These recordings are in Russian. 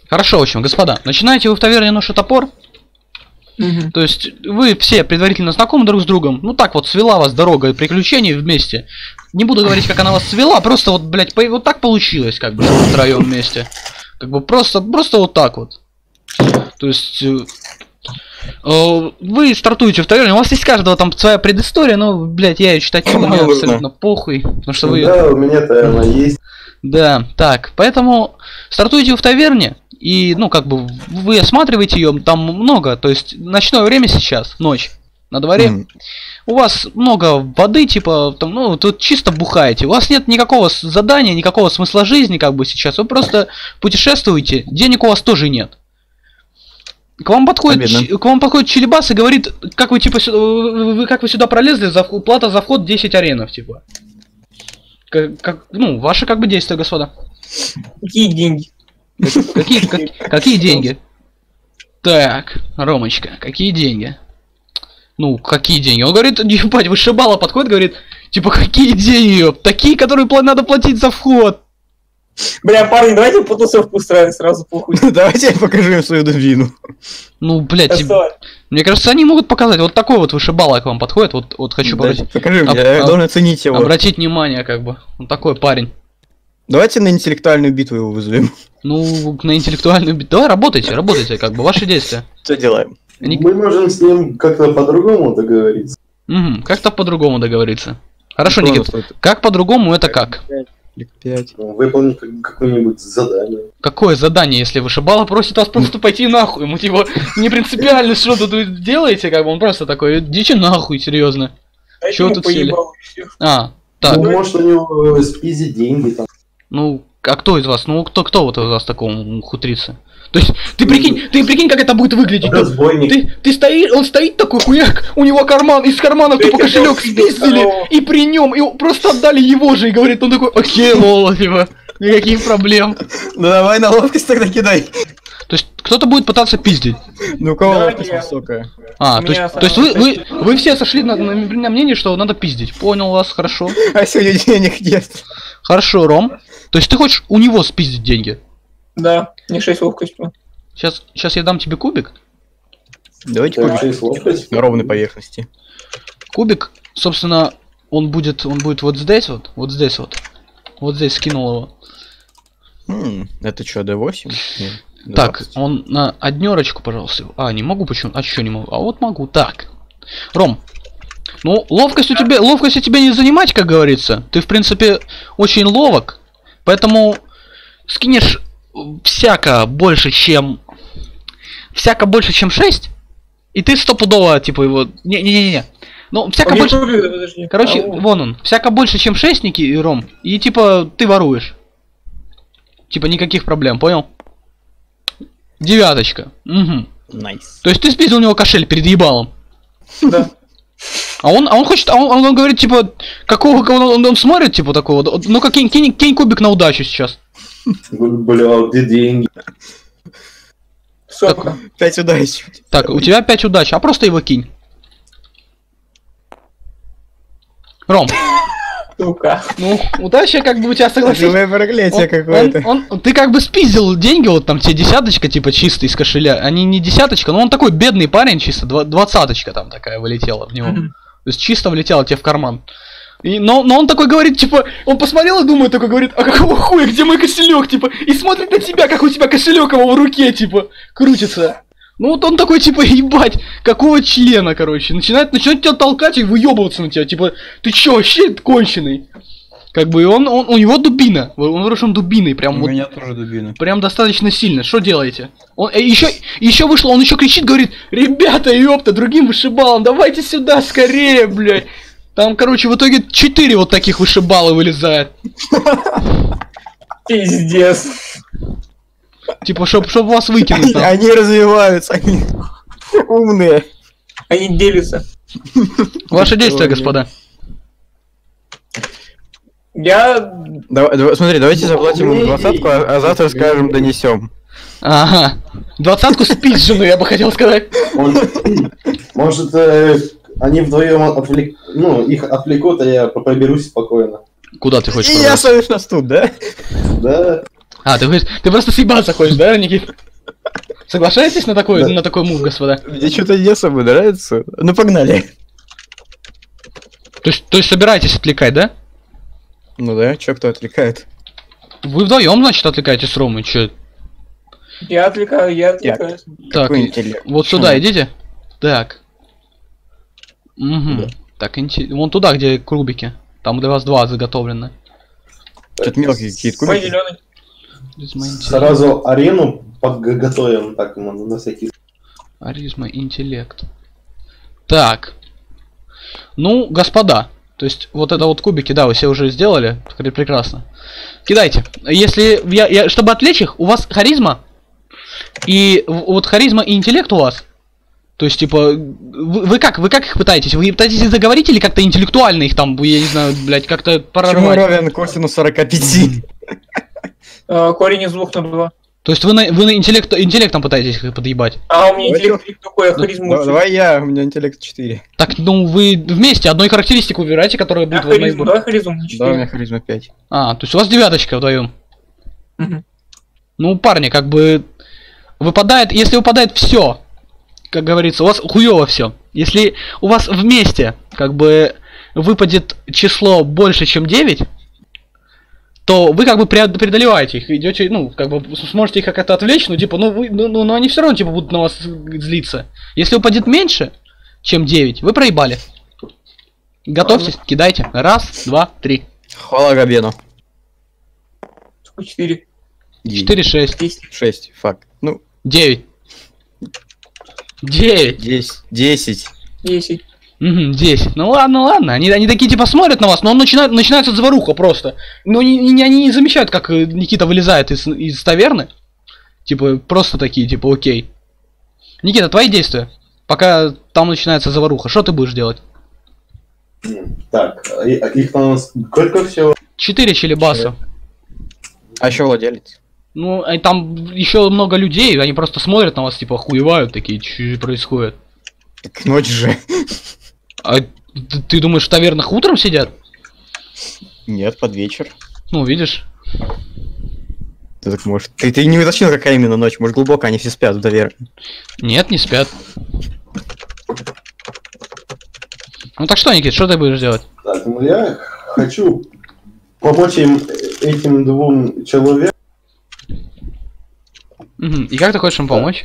Хорошо, в общем, господа, начинаете вы в таверне нож и топор. То есть вы все предварительно знакомы друг с другом. Ну так вот, свела вас дорога и приключений вместе. Не буду говорить, как она вас свела, просто вот, блядь, вот так получилось, как бы, что вы втроем вместе. Как бы просто вот так вот. То есть вы стартуете в таверне, у вас есть каждого там своя предыстория, но, блядь, я ее читать не буду, мне абсолютно похуй. Потому что вы... Да, у меня-то она есть. Да, так, поэтому стартуете в таверне. И, ну, как бы, вы осматриваете ее, там много, то есть, ночное время сейчас, ночь, на дворе. У вас много воды, типа, там, ну, тут чисто бухаете. У вас нет никакого задания, никакого смысла жизни, как бы, сейчас. Вы просто путешествуете, денег у вас тоже нет. К вам подходит челебас и говорит, как вы, типа, как вы сюда пролезли, плата за вход 10 аренов, типа. Ну, ваши, как бы, действия, господа. Какие деньги? Какие деньги? Так, Ромочка, какие деньги? Ну, какие деньги? Он говорит, ебать, вышибала подходит, говорит, типа, какие деньги, ёп? Такие, которые надо платить за вход. Бля, парни, давайте потусовку устраивать сразу похуй. Давайте я покажу им свою дубину. Ну, блядь, мне кажется, они могут показать. Вот такой вот вышибала к вам подходит, вот хочу показать. Покажи мне, я должен оценить его. Обратить внимание, как бы. Он такой парень. Давайте на интеллектуальную битву его вызовем. Ну, на интеллектуальную битву. Давай, работайте, как бы, ваши действия. Что делаем? Мы можем с ним как-то по-другому договориться. Угу, как-то по-другому договориться. Хорошо, Никит, как по-другому, это как? 5. Выполнить какое-нибудь задание. Какое задание, если вышибала просит вас просто пойти нахуй? Ему типа не принципиально, что тут делаете, как бы он просто такой, идите нахуй, серьезно. Чего тут сели? А, так. Ну, может у него спиздить деньги там. Ну, а кто из вас? Ну, кто вот из вас такому ухутрится? То есть, ты прикинь, как это будет выглядеть. Ты стоишь, он стоит такой хуяк, у него карман, из кармана тупо кошелек спиздили, и при нем, и просто отдали его же, и говорит, он такой, окей, лол, типа, никаких проблем. Ну давай на ловкость тогда кидай. То есть, кто-то будет пытаться пиздить. Ну, у кого ловкость высокая? А, то есть вы все сошли на мнение, что надо пиздить. Понял вас, хорошо. А сегодня денег нет. Хорошо, Ром. То есть ты хочешь у него спиздить деньги? Да, не 6 ловкости. Сейчас я дам тебе кубик. Давайте кубик на ровной поверхности. Кубик, собственно, он будет вот здесь вот. Вот здесь скинул его. Это что, D8? Нет, так, он на однерочку, пожалуйста. А, не могу, почему? А что не могу? А вот могу. Так. Ром. Ну, ловкость у тебя не занимать, как говорится. Ты, в принципе, очень ловок. Поэтому скинешь всяко больше, чем 6, и ты стопудово, типа, его... Не-не-не. Ну, всяко больше... Короче, вон он. Всяко больше, чем 6, Ники и Ром. И, типа, ты воруешь. Типа, никаких проблем, понял? 9. Угу. Найс. То есть ты спиздил у него кошель перед ебалом. Да. А он хочет, он говорит, типа, он смотрит, типа, такого, ну-ка, кинь кубик на удачу сейчас. Бля, где деньги? Сколько? 5 удач. Так, у тебя 5 удач, а просто его кинь. Ром. Сука. Ну, удача, как бы, у тебя согласись. Живое проклятие какое-то. Ты как бы спиздил деньги, вот там тебе 10, типа, чисто из кошеля. Они не 10, но он такой бедный парень, чисто 20 там такая вылетела в него. То есть чисто влетела тебе в карман. Но он такой говорит, типа, он посмотрел и думает, такой говорит, а какого хуя, где мой кошелек, типа, и смотрит на тебя, как у тебя кошелек его в руке, типа, крутится. Ну вот он такой, типа, ебать, какого члена, короче, начинает тебя толкать и выебываться на тебя, типа, ты чё, вообще конченый? Как бы, у него дубина, он вооружен дубиной, прям у меня тоже дубина. Прям достаточно сильно, что делаете? Он еще вышло, он еще кричит, говорит, ребята, ёпта, другим вышибалам, давайте сюда скорее, блядь. Там, короче, в итоге 4 вот таких вышибала вылезает. Пиздец. Типа, чтоб вас выкинуть. Они развиваются, они умные. Они делятся. Ваши действия, господа. Смотри, давайте заплатим ему 20, а завтра скажем донесем. Ага. 20 спизжену, я бы хотел сказать. Может, они вдвоем их отвлекут, а я проберусь спокойно. Куда ты хочешь? И я оставишь нас тут, да? Да. А, ты говоришь, ты просто съебаться хочешь, да, Никит? Соглашаетесь на такой мув, господа? Мне что-то не особо нравится. Ну погнали. То есть собираетесь отвлекать, да? Ну да, чё кто отвлекает? Вы вдвоем, значит, отвлекаетесь с Ромой, чё? Я отвлекаюсь. Так, Какой интеллект? вот Чё? сюда идите. Так. Угу. Так, вон туда, где кубики. Там для вас 2 заготовлены. Тут мелкие какие-то Мой кубики. зеленый. Сразу арену подготовим, так, на всякий... Аризма, интеллект. Так. Ну, господа. То есть, вот это вот кубики, да, вы все уже сделали. Прекрасно. Кидайте. Если чтобы отвлечь их, у вас харизма. И вот харизма и интеллект у вас. То есть, типа, вы как их пытаетесь? Вы пытаетесь заговорить или как-то интеллектуально их там, я не знаю, блядь, как-то Чему прорвать? равен косинус 45? Корень из 2 на 2. То есть вы на интеллектом пытаетесь их подъебать? А у меня интеллект такой, а харизма. Давай я, у меня интеллект 4. Так, ну вы вместе одной характеристику выбираете, которая будет Давай харизму, наиболее... не Да, у 4. меня харизма 5. А, то есть у вас 9 вдвоем. Мгм. Ну, парни, как бы выпадает, если выпадает все, как говорится, у вас хуёво все. Если у вас вместе, как бы, выпадет число больше, чем 9, то вы как бы преодолеваете их, идете, ну, как бы сможете их как-то отвлечь, ну, типа, но они все равно, типа, будут на вас злиться. Если упадет меньше, чем 9, вы проебали. Готовьтесь, кидайте. 1, 2, 3. Хвала Габену. 4. 4, 6. 10. 6, факт. Ну, 9. 9. 10. 10. Угу, 10. Ну ладно. Они такие типа смотрят на вас, но начинается заваруха просто. Но они не замечают, как Никита вылезает из таверны. Типа, просто такие, типа, окей. Никита, твои действия. Пока там начинается заваруха. Что ты будешь делать? Так, их у нас сколько всего? 4 челебаса. А еще владелец. Ну, и там еще много людей, они просто смотрят на вас, типа, охуевают такие, что происходит. Так ночь же. А ты думаешь, в тавернах утром сидят? Нет, под вечер. Ну, видишь. Ты так можешь. Ты не уточнил, какая именно ночь. Может, глубоко они все спят в таверне. Нет, не спят. Ну так что, Никит, что ты будешь делать? Так, ну я хочу помочь этим 2 человекам. Угу. И как ты хочешь им помочь?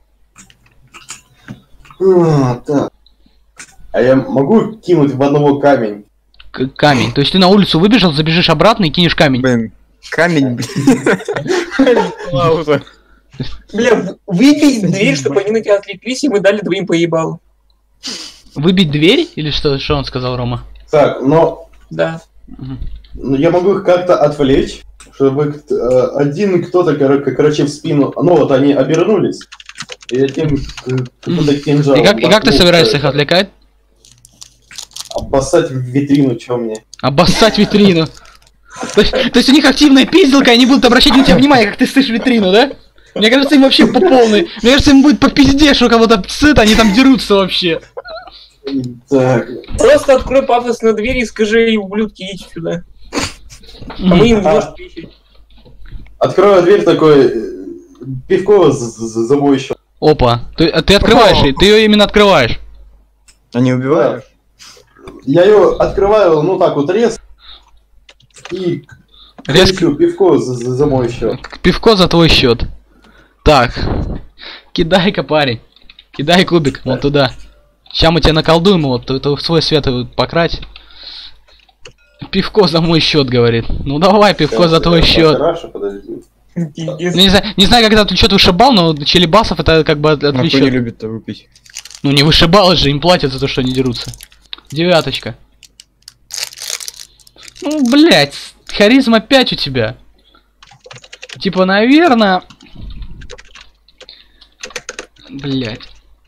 Так. А я могу кинуть в одного камень? Камень. То есть ты на улицу выбежал, забежишь обратно и кинешь камень. Блин, камень. Пауза. Бля, выбей дверь, чтобы они на тебя отвлеклись, и мы дали 2 поебалу. Выбить дверь? Или что он сказал, Рома? Так, но Да. ну, я могу их как-то отвлечь, чтобы один кто-то, короче, в спину... Ну вот, они обернулись, и этим кто-то кинжалом... И как ты собираешься их отвлекать? Обоссать в витрину, чё мне? Обоссать витрину. То есть у них активная пизделка, и они будут обращать на тебя внимание, как ты стоишь в витрину, да? Мне кажется, им вообще по полной. Мне кажется, им будет по пизде, что у кого-то псыт, они там дерутся вообще. Так, Просто открой пафосно дверь и скажи, ублюдки, идите сюда. А мы им нож пищать. открою дверь такой, пивко за мой счет. Опа, ты открываешь, ты ее именно открываешь. Они убивают? Я ее открываю, ну так вот резко, и Резко. пивко за мой счет. Пивко за твой счет. Так, кидай-ка, парень. Кидай кубик, вон туда. Сейчас мы тебя наколдуем, вот, ты в свой свет покрась. Пивко за мой счет, говорит. Ну давай, пивко за твой счет. Хорошо, подожди. Пиздец. Ну, не знаю, когда ты что-то вышибал, но челебасов это как бы А кто не отвлечет. любит-то выпить? Ну не вышибал же, им платят за то, что они дерутся. 9. Ну, блять, харизма 5 у тебя. Типа, наверное... Блять.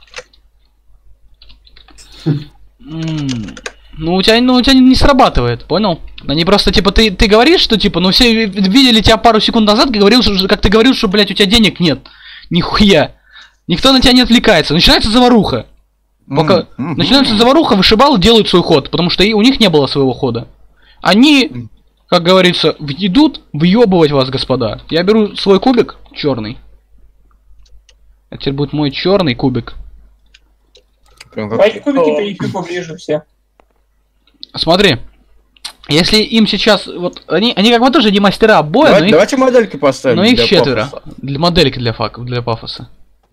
Ну у тебя не срабатывает, понял? Они просто, типа, ты говоришь, что, типа, ну все видели тебя пару секунд назад, как ты говорил, что, блядь, у тебя денег нет. Нихуя. Никто на тебя не отвлекается. Начинается заваруха. Пока начинается заваруха, вышибалы делают свой ход, потому что у них не было своего хода. Они как говорится, идут въебывать вас, господа. Я беру свой кубик черный. Это теперь будет мой черный кубик. Давайте кубики перейти поближе все. Смотри. Если им сейчас, вот, они как бы тоже не мастера боя, но их, давайте модельки поставим. но их для 4. пафоса. Для модельки для пафоса.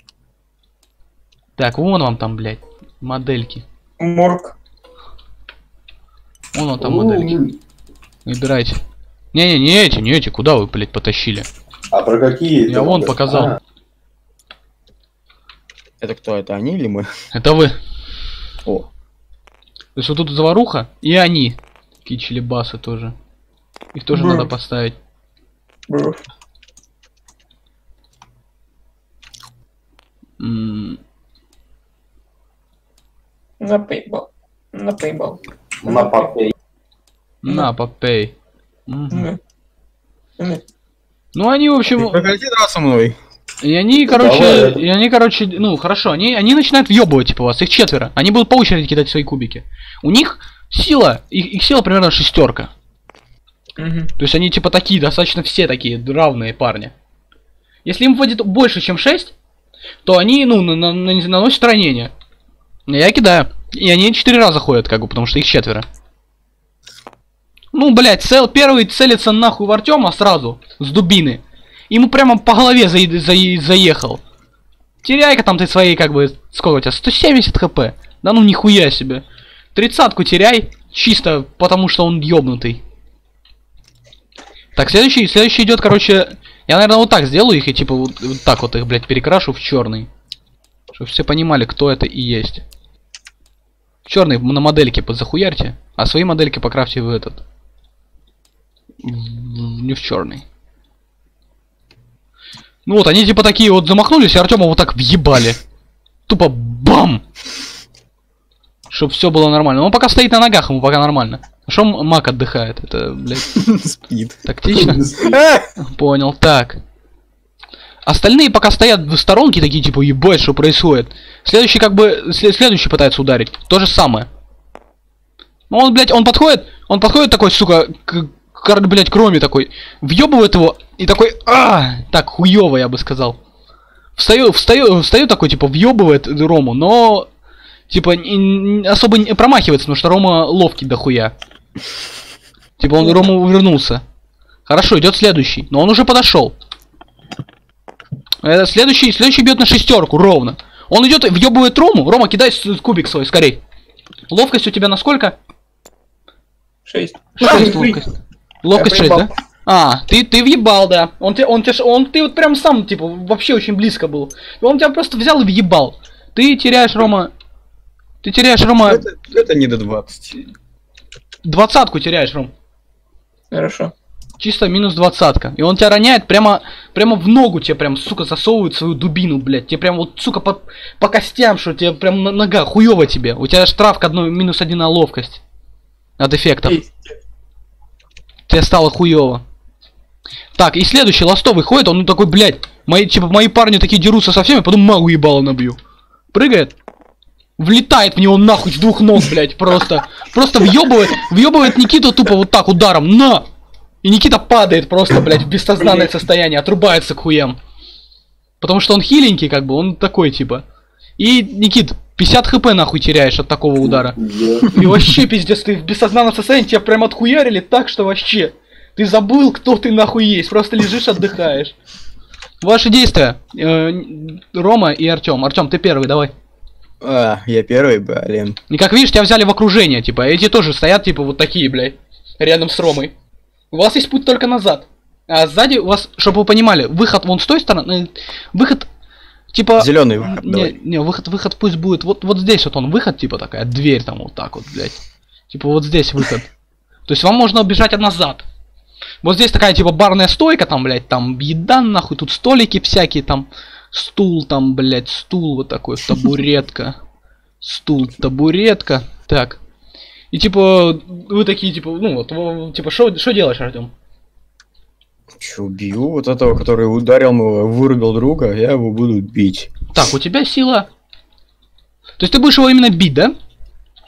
Так, вон вам там, блядь, модельки. Морг. Вон там модельки. Выбирайте. Не эти, куда вы, блядь, потащили? А про какие? Я вон показал. А, Это кто? Это они или мы? Это вы. О. То есть вот тут заваруха, и они. Кичелебасы тоже. Их тоже Бро. надо поставить. Бро. На пейбал. На пейбал. на папе. На, попей. Мгм. Мгм. Ну они, в общем, Прекрати драться со мной. и они, короче, ну хорошо, они начинают въебывать типа вас, их 4. Они будут по очереди кидать свои кубики. У них сила, их сила примерно 6. Мгм. То есть они типа такие, достаточно все такие равные парни. Если им выйдет больше, чем 6, то они, ну, наносят ранения. Я кидаю. И они 4 раза ходят, как бы, потому что их 4. Ну, блядь, первый целится нахуй в Артема сразу, с дубины. Ему прямо по голове заехал. Теряй-ка там ты свои, как бы, сколько у тебя, 170 хп. Да ну нихуя себе. 30-ку теряй, чисто потому что он ёбнутый. Так, следующий идет, короче, я, наверное, вот так сделаю их и типа вот так вот их, блядь, перекрашу в черный. Чтобы все понимали, кто это и есть. Черный на модельке подзахуярьте, а свои модельки покрафьте в этот. Не в черный. Ну вот, они типа такие вот замахнулись, и Артема вот так въебали. Тупо бам! Чтоб все было нормально. Он пока стоит на ногах, ему пока нормально. А шо Мак отдыхает? Это, блядь, Спит. тактично? Понял, так. Остальные пока стоят в сторонке, такие типа, ебать, что происходит. Следующий как бы, следующий пытается ударить. То же самое. Ну он, блядь, он подходит такой, сука, блядь, кроме такой. Въебывает его и такой, так, хуёво, я бы сказал. Встаю такой, типа, въебывает Рому, но, типа, особо не промахивается, потому что Рома ловкий дохуя. Типа, он Рома увернулся. Хорошо, идет следующий, но он уже подошел. Следующий бьет на 6 ровно. Он идет, въебывает Рому. Рома, кидай кубик свой, скорей. Ловкость у тебя на сколько? 6. 6 ловкость. Ловкость 6, да? А, ты въебал, да. Ты вот прям сам, типа, вообще очень близко был. Он тебя просто взял и въебал. Ты теряешь, Рома. Это не до 20. 20-ку теряешь, Ром. Хорошо. Чисто минус 20-ка. И он тебя роняет прямо в ногу, тебе прям, сука, засовывает свою дубину, блядь. Тебе прям вот, сука, по костям, что тебе прям нога, хуёво тебе. У тебя штраф к минус 1 на ловкость. От эффектов. Тебе стало хуёво. Так, и следующий ластовый ходит, он такой, блядь, мои парни такие дерутся со всеми, потом магу ебало набью. Прыгает. Влетает в него нахуй с 2 ног, блядь, просто въебывает Никиту тупо вот так ударом, на! И Никита падает просто, блядь, в бессознательное состояние, отрубается к хуям. Потому что он хиленький, как бы, он такой, типа. И, Никит, 50 хп нахуй теряешь от такого удара. И вообще, пиздец, ты в бессознательном состоянии, тебя прям отхуярили так, что вообще... Ты забыл, кто ты нахуй есть, просто лежишь, отдыхаешь. Ваши действия. Рома и Артем. Артем, ты первый, давай. Я первый, блин. И как видишь, тебя взяли в окружение, типа, эти тоже стоят, типа, вот такие, блядь, рядом с Ромой. У вас есть путь только назад. А сзади у вас, чтобы вы понимали, выход вон с той стороны, выход, типа... Зеленый выход, давай. Не, выход пусть будет, вот здесь вот он, выход, типа, такая, дверь там вот так вот, блядь. Типа, вот здесь выход. То есть вам можно убежать назад. Вот здесь такая, типа, барная стойка, там, блядь, там, еда, нахуй, тут столики всякие, там, стул, там, блядь, стул вот такой, табуретка. Стул, табуретка. Так. И, типа, вы такие, типа, ну, вот, типа, что делаешь, Артем? Че, убью вот этого, который ударил моего, вырубил друга, я его буду бить. Так, у тебя сила... То есть ты будешь его именно бить, да?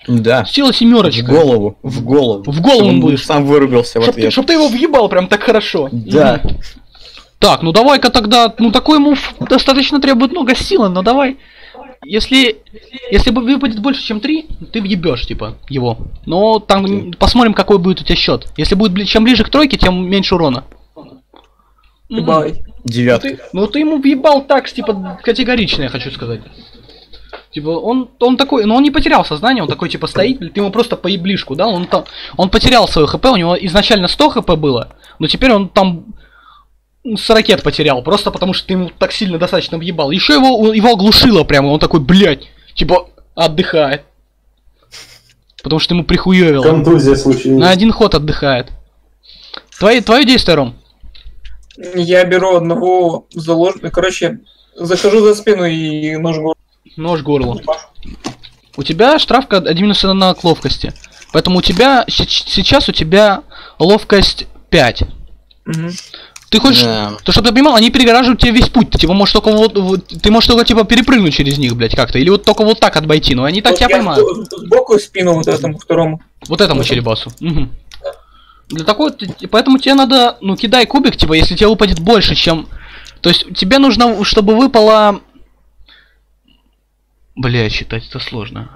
Да. Сила В семерочка. голову. В голову. В голову он Он будешь. сам вырубился в ответ. Чтоб ты его въебал прям так хорошо. Да. Мгм. Так, ну давай-ка тогда, ну такой мув достаточно требует много силы, но давай. Если выпадет больше, чем 3, ты въебешь, типа, его. Но там посмотрим, какой будет у тебя счет. Если будет чем ближе к тройке, тем меньше урона. Прибавить. Девятка. Ну ты ему въебал так, типа, категорично, я хочу сказать. Типа, он такой, но он не потерял сознание, он такой, типа, стоит, ты ему просто поеблишку, да, он потерял свое хп, у него изначально 100 хп было, но теперь он там с ракет потерял, просто потому что ты ему так сильно достаточно въебал. Еще его оглушило прямо, он такой, блядь, типа, отдыхает. Потому что ему прихуёвило. Контузия случилась. На один ход отдыхает. Твое действие, Ром. Я беру одного заложника. Короче, захожу за спину и нож в горло. Нож в горло. У тебя штрафка 1 минус 1 к ловкости. Поэтому у тебя сейчас у тебя ловкость 5. Мгм. Ты хочешь, Да. то чтобы ты понимал, они перегораживают тебе весь путь. Ты типа можешь только ты можешь только типа перепрыгнуть через них, блядь, как-то. Или вот только вот так отбойти, но они так Вот тебя я поймают. сбоку спину вот этому второму. Вот этому черебасу. Мгм. Для такого, поэтому тебе надо, ну, кидай кубик, типа, если тебе выпадет больше, чем... То есть тебе нужно, чтобы выпало... Бля, считать это сложно.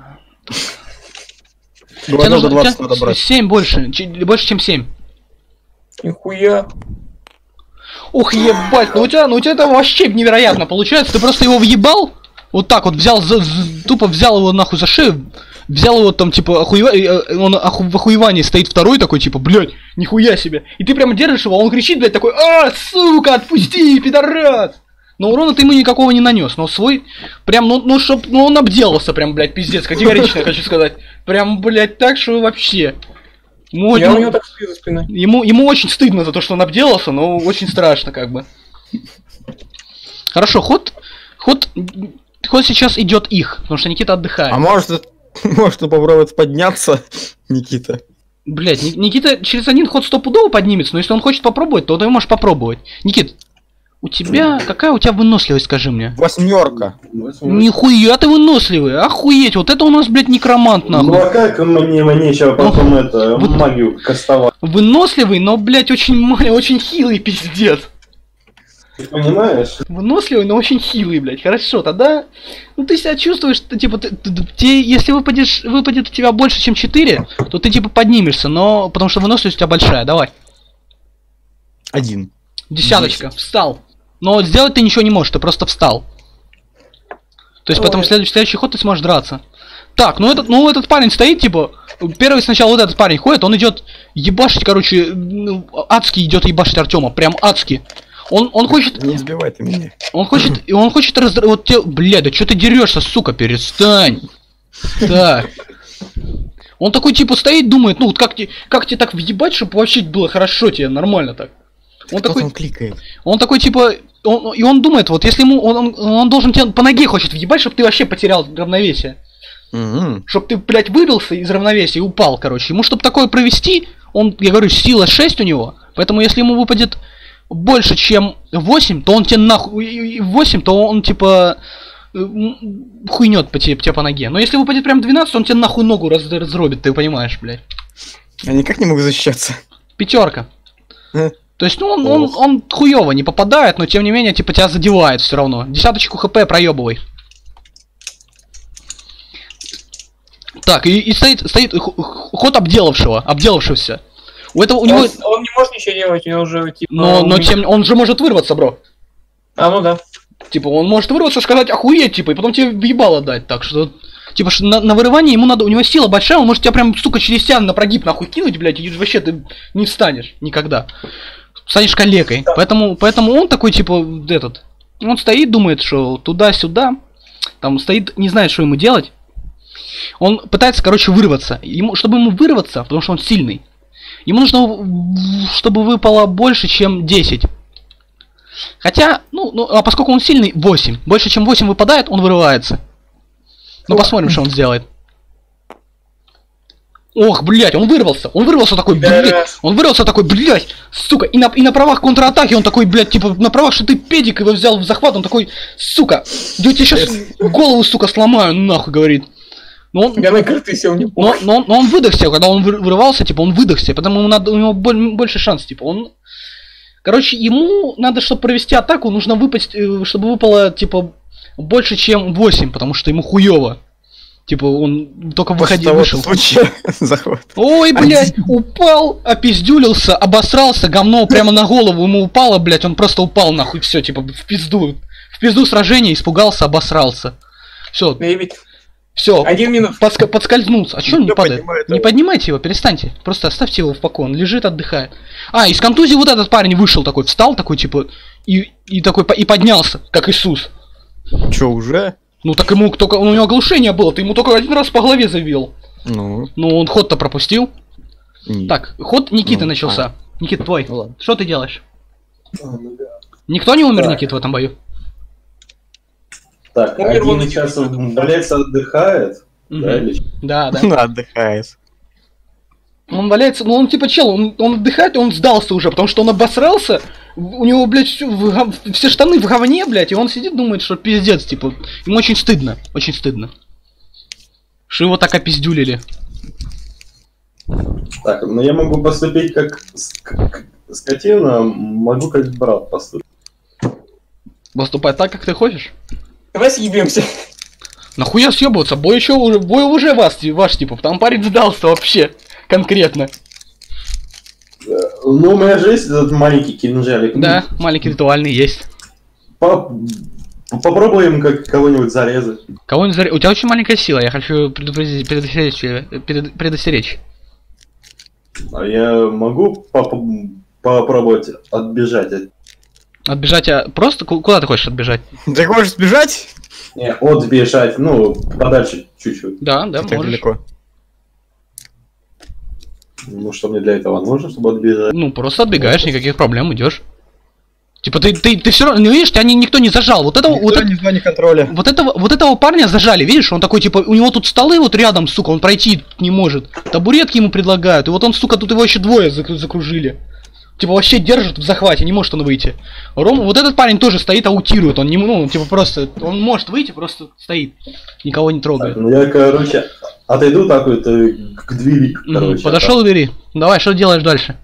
Тебе нужно 20 надо брать. 7 больше, больше, чем 7. Нихуя. Ух, ебать, ну у тебя это вообще невероятно получается. Ты просто его въебал, вот так вот взял, тупо взял его нахуй за шею, взял его там, типа, он в охуевании стоит второй такой, типа, блядь, нихуя себе. И ты прямо держишь его, а он кричит, блядь, такой, сука, отпусти, пидорас. Но урона ты ему никакого не нанес, но свой, прям, ну он обделался, прям, блядь, пиздец, категорично, я хочу сказать. Прям, блядь, так, что вообще... Я у него так стою за спиной. Ему очень стыдно за то, что он обделался, но очень страшно, как бы. Хорошо, ход сейчас идет их, потому что Никита отдыхает. А может он попробует подняться, Никита? Блять, Никита через один ход стопудово поднимется, но если он хочет попробовать, то ты можешь попробовать. Никит, какая у тебя выносливость, скажи мне? 8. Нихуя ты выносливый, охуеть, вот это у нас, блядь, некромант, Ну нахуй. а как мне сейчас потом вот- магию кастовать? Выносливый, но, блядь, очень хилый, пиздец. Ты понимаешь? Выносливый, но очень хилый, блядь. Хорошо, тогда... Ну ты себя чувствуешь, что, типа, если выпадет у тебя больше, чем 4, то ты, типа, поднимешься, но... Потому что выносливость у тебя большая, давай. 1. Десяточка, встал. Но сделать ты ничего не можешь, ты просто встал. То есть, потом в следующий ход ты сможешь драться. Так, этот парень стоит, типа... Первый сначала вот этот парень ходит, он идет ебашить, короче, адски идет ебашить Артема, прям адски. Он хочет... Не сбивай ты меня. Он хочет вот те... Бля, да что ты дерешься, сука, перестань. Так. Он такой, типа, стоит, думает, ну вот как тебе так въебать, чтобы вообще было хорошо тебе, нормально так. Он такой... Он кликает. Он такой, типа... Он думает, вот если ему... Он должен тебе по ноге хочет въебать, чтобы ты вообще потерял равновесие. Чтоб ты, блядь, выбился из равновесия и упал, короче. Ему, чтобы такое провести, я говорю, сила 6 у него. Поэтому, если ему выпадет больше, чем 8, то он тебе нахуй... 8, то он, типа... хуйнет по тебе по ноге. Но если выпадет прям 12, он тебе нахуй ногу разробит, ты понимаешь, блядь. Я никак не могу защищаться. 5. То есть, ну, он хуёво не попадает, но тем не менее, типа, тебя задевает все равно. 10 хп проебывай. Так, и стоит ход обделавшегося. У него... Он не может ничего делать, у него уже, типа... Но он же может вырваться, бро. Ну да. Типа, он может вырваться, сказать охуеть, типа, и потом тебе въебало дать, так что... Типа, на вырывании ему надо... У него сила большая, он может тебя прям, сука, через тебя на прогиб нахуй кинуть, блядь, и вообще ты не встанешь никогда. Станешь калекой. Да. Поэтому он такой, типа, Он стоит, думает, что туда-сюда. Там стоит, не знает, что ему делать. Он пытается, короче, вырваться. Чтобы ему вырваться, потому что он сильный, ему нужно, чтобы выпало больше, чем 10. Хотя, а поскольку он сильный, 8. Больше, чем 8 выпадает, он вырывается. Ну, посмотрим, что он сделает. Ох, блядь, он вырвался такой, блядь, сука, и на правах контратаки он такой, блядь, типа, на правах, что ты педик его взял в захват, он такой, сука, я тебе сейчас голову, сука, сломаю, нахуй, говорит. Но он, Я на крыты сел, не помню. но он выдохся, когда он вырывался, типа, он выдохся, потому ему надо, у него больше шанс, типа, он... Короче, ему надо, чтобы провести атаку, нужно выпасть, чтобы выпало, типа, больше, чем 8, потому что ему хуёво. Типа, он только выходил, вышел. Заход. Ой, блядь, упал, опиздюлился, обосрался, говно прямо на голову ему упало, блядь, он просто упал нахуй, все, типа, в пизду сражения, испугался, обосрался. Все, все, 1 минут. подскользнулся. А чё он не падает? поднимает Не его. поднимайте его, перестаньте. Просто оставьте его в покое, он лежит, отдыхает. А, из контузии вот этот парень вышел такой, встал такой, типа, и такой, и поднялся, как Иисус. Чё, уже? Ну так ему только, у него оглушение было, ты ему только один раз по голове завел. Ну, Ну он ход-то пропустил. не. Так, ход Никиты Ну, начался. Никит, твой. Ну ладно. Что ты делаешь? Ну да. Никто не умер, Так. Никит, в этом бою? Так, Умер один он сейчас один. валяется, отдыхает. Да, Мгм. или... Да, да. Ну, отдыхает. Он валяется, ну он типа чел, он отдыхает, и он сдался уже, потому что он обосрался, у него, блядь, все штаны в говне, блядь, и он сидит, думает, что пиздец, типа, ему очень стыдно, что его так опиздюлили. Так, ну я могу поступить как скотина, могу как брат поступить. Поступай так, как ты хочешь. Давай съебемся. Нахуя съебываться, бой уже ваш, типа, там парень сдался вообще, конкретно. Ну, у меня же есть этот маленький кинжалик. Да, маленький ритуальный есть. Попробуем как кого-нибудь зарезать. Кого-нибудь У тебя очень маленькая сила, я хочу предостеречь. А я могу попробовать отбежать от... Отбежать, просто куда ты хочешь отбежать? Ты хочешь сбежать? Не, отбежать, ну, подальше чуть-чуть. Да, да, Так можешь. далеко. Ну, что мне для этого нужно, чтобы отбежать? Ну, просто отбегаешь, никаких проблем, идешь. Типа ты все равно, видишь, тебя никто не зажал. Вот этого, вот, Никто не контроля. вот этого парня зажали, видишь, он такой, типа, у него тут столы вот рядом, сука, он пройти не может. Табуретки ему предлагают, и вот он, сука, тут его еще двое закружили. Типа вообще держит в захвате, не может он выйти. Вот этот парень тоже стоит, аутирует, он не, ну, типа просто, он может выйти, просто стоит, никого не трогает. Так, ну я, короче, отойду так вот к двери, короче. Подошел к двери. Давай, что делаешь дальше?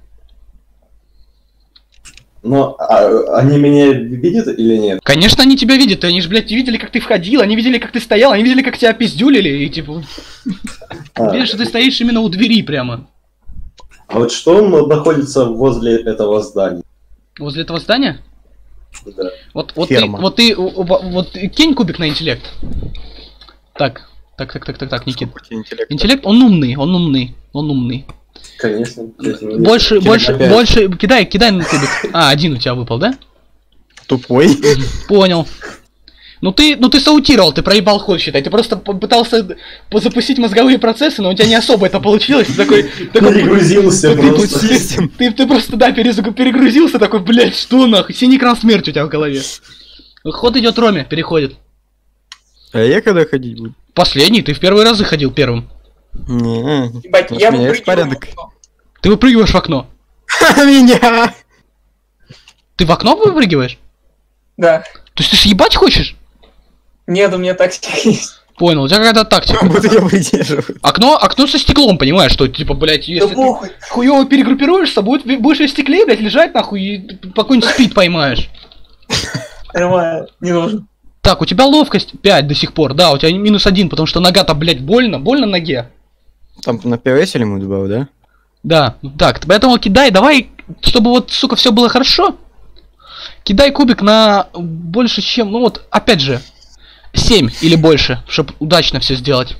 Ну, они меня видят или нет? Конечно, они тебя видят, они же, блядь, видели, как ты входил, они видели, как ты стоял, они видели, как тебя пиздюлили, и типа... Видишь, что ты стоишь именно у двери прямо. А вот что находится возле этого здания? Возле этого здания? Да. Вот Ферма. вот кинь кубик на интеллект. Так, Никит. Интеллект. Интеллект, он умный. Конечно. Больше, кидай на кубик. А, один у тебя выпал, да? Тупой. Понял. Ну ты саутировал, ты проебал ход, считай. Ты просто пытался запустить мозговые процессы, но у тебя не особо это получилось. Ты такой Перегрузился просто. ты просто, да, перегрузился, такой, блядь, что нахуй? Синий экран смерти у тебя в голове. Ход идет Роме, переходит. А я когда ходить буду? Последний, ты в первый раз заходил первым. Не. Ебать, У я меня есть выпрыгиваю. порядок. Ты выпрыгиваешь в окно. Меня! Ты в окно выпрыгиваешь? Да. То есть ты съебать хочешь? Нет, у меня тактика есть. Понял, у тебя какая-то тактика. Как будто я выдерживаю. Окно со стеклом, понимаешь, что типа, блядь, Да если ты похуй. хуёво перегруппируешься, будешь в стекле, блядь, лежать нахуй и какой-нибудь спид поймаешь. Нормально, не нужен. Так, у тебя ловкость 5 до сих пор, да, у тебя -1, потому что нога-то, блядь, больно ноге. Там на ПВС или ему добавил, да? Да, так, поэтому кидай, давай, чтобы вот, сука, все было хорошо. Кидай кубик на больше, чем, ну вот, опять же, 7 или больше, чтобы удачно все сделать.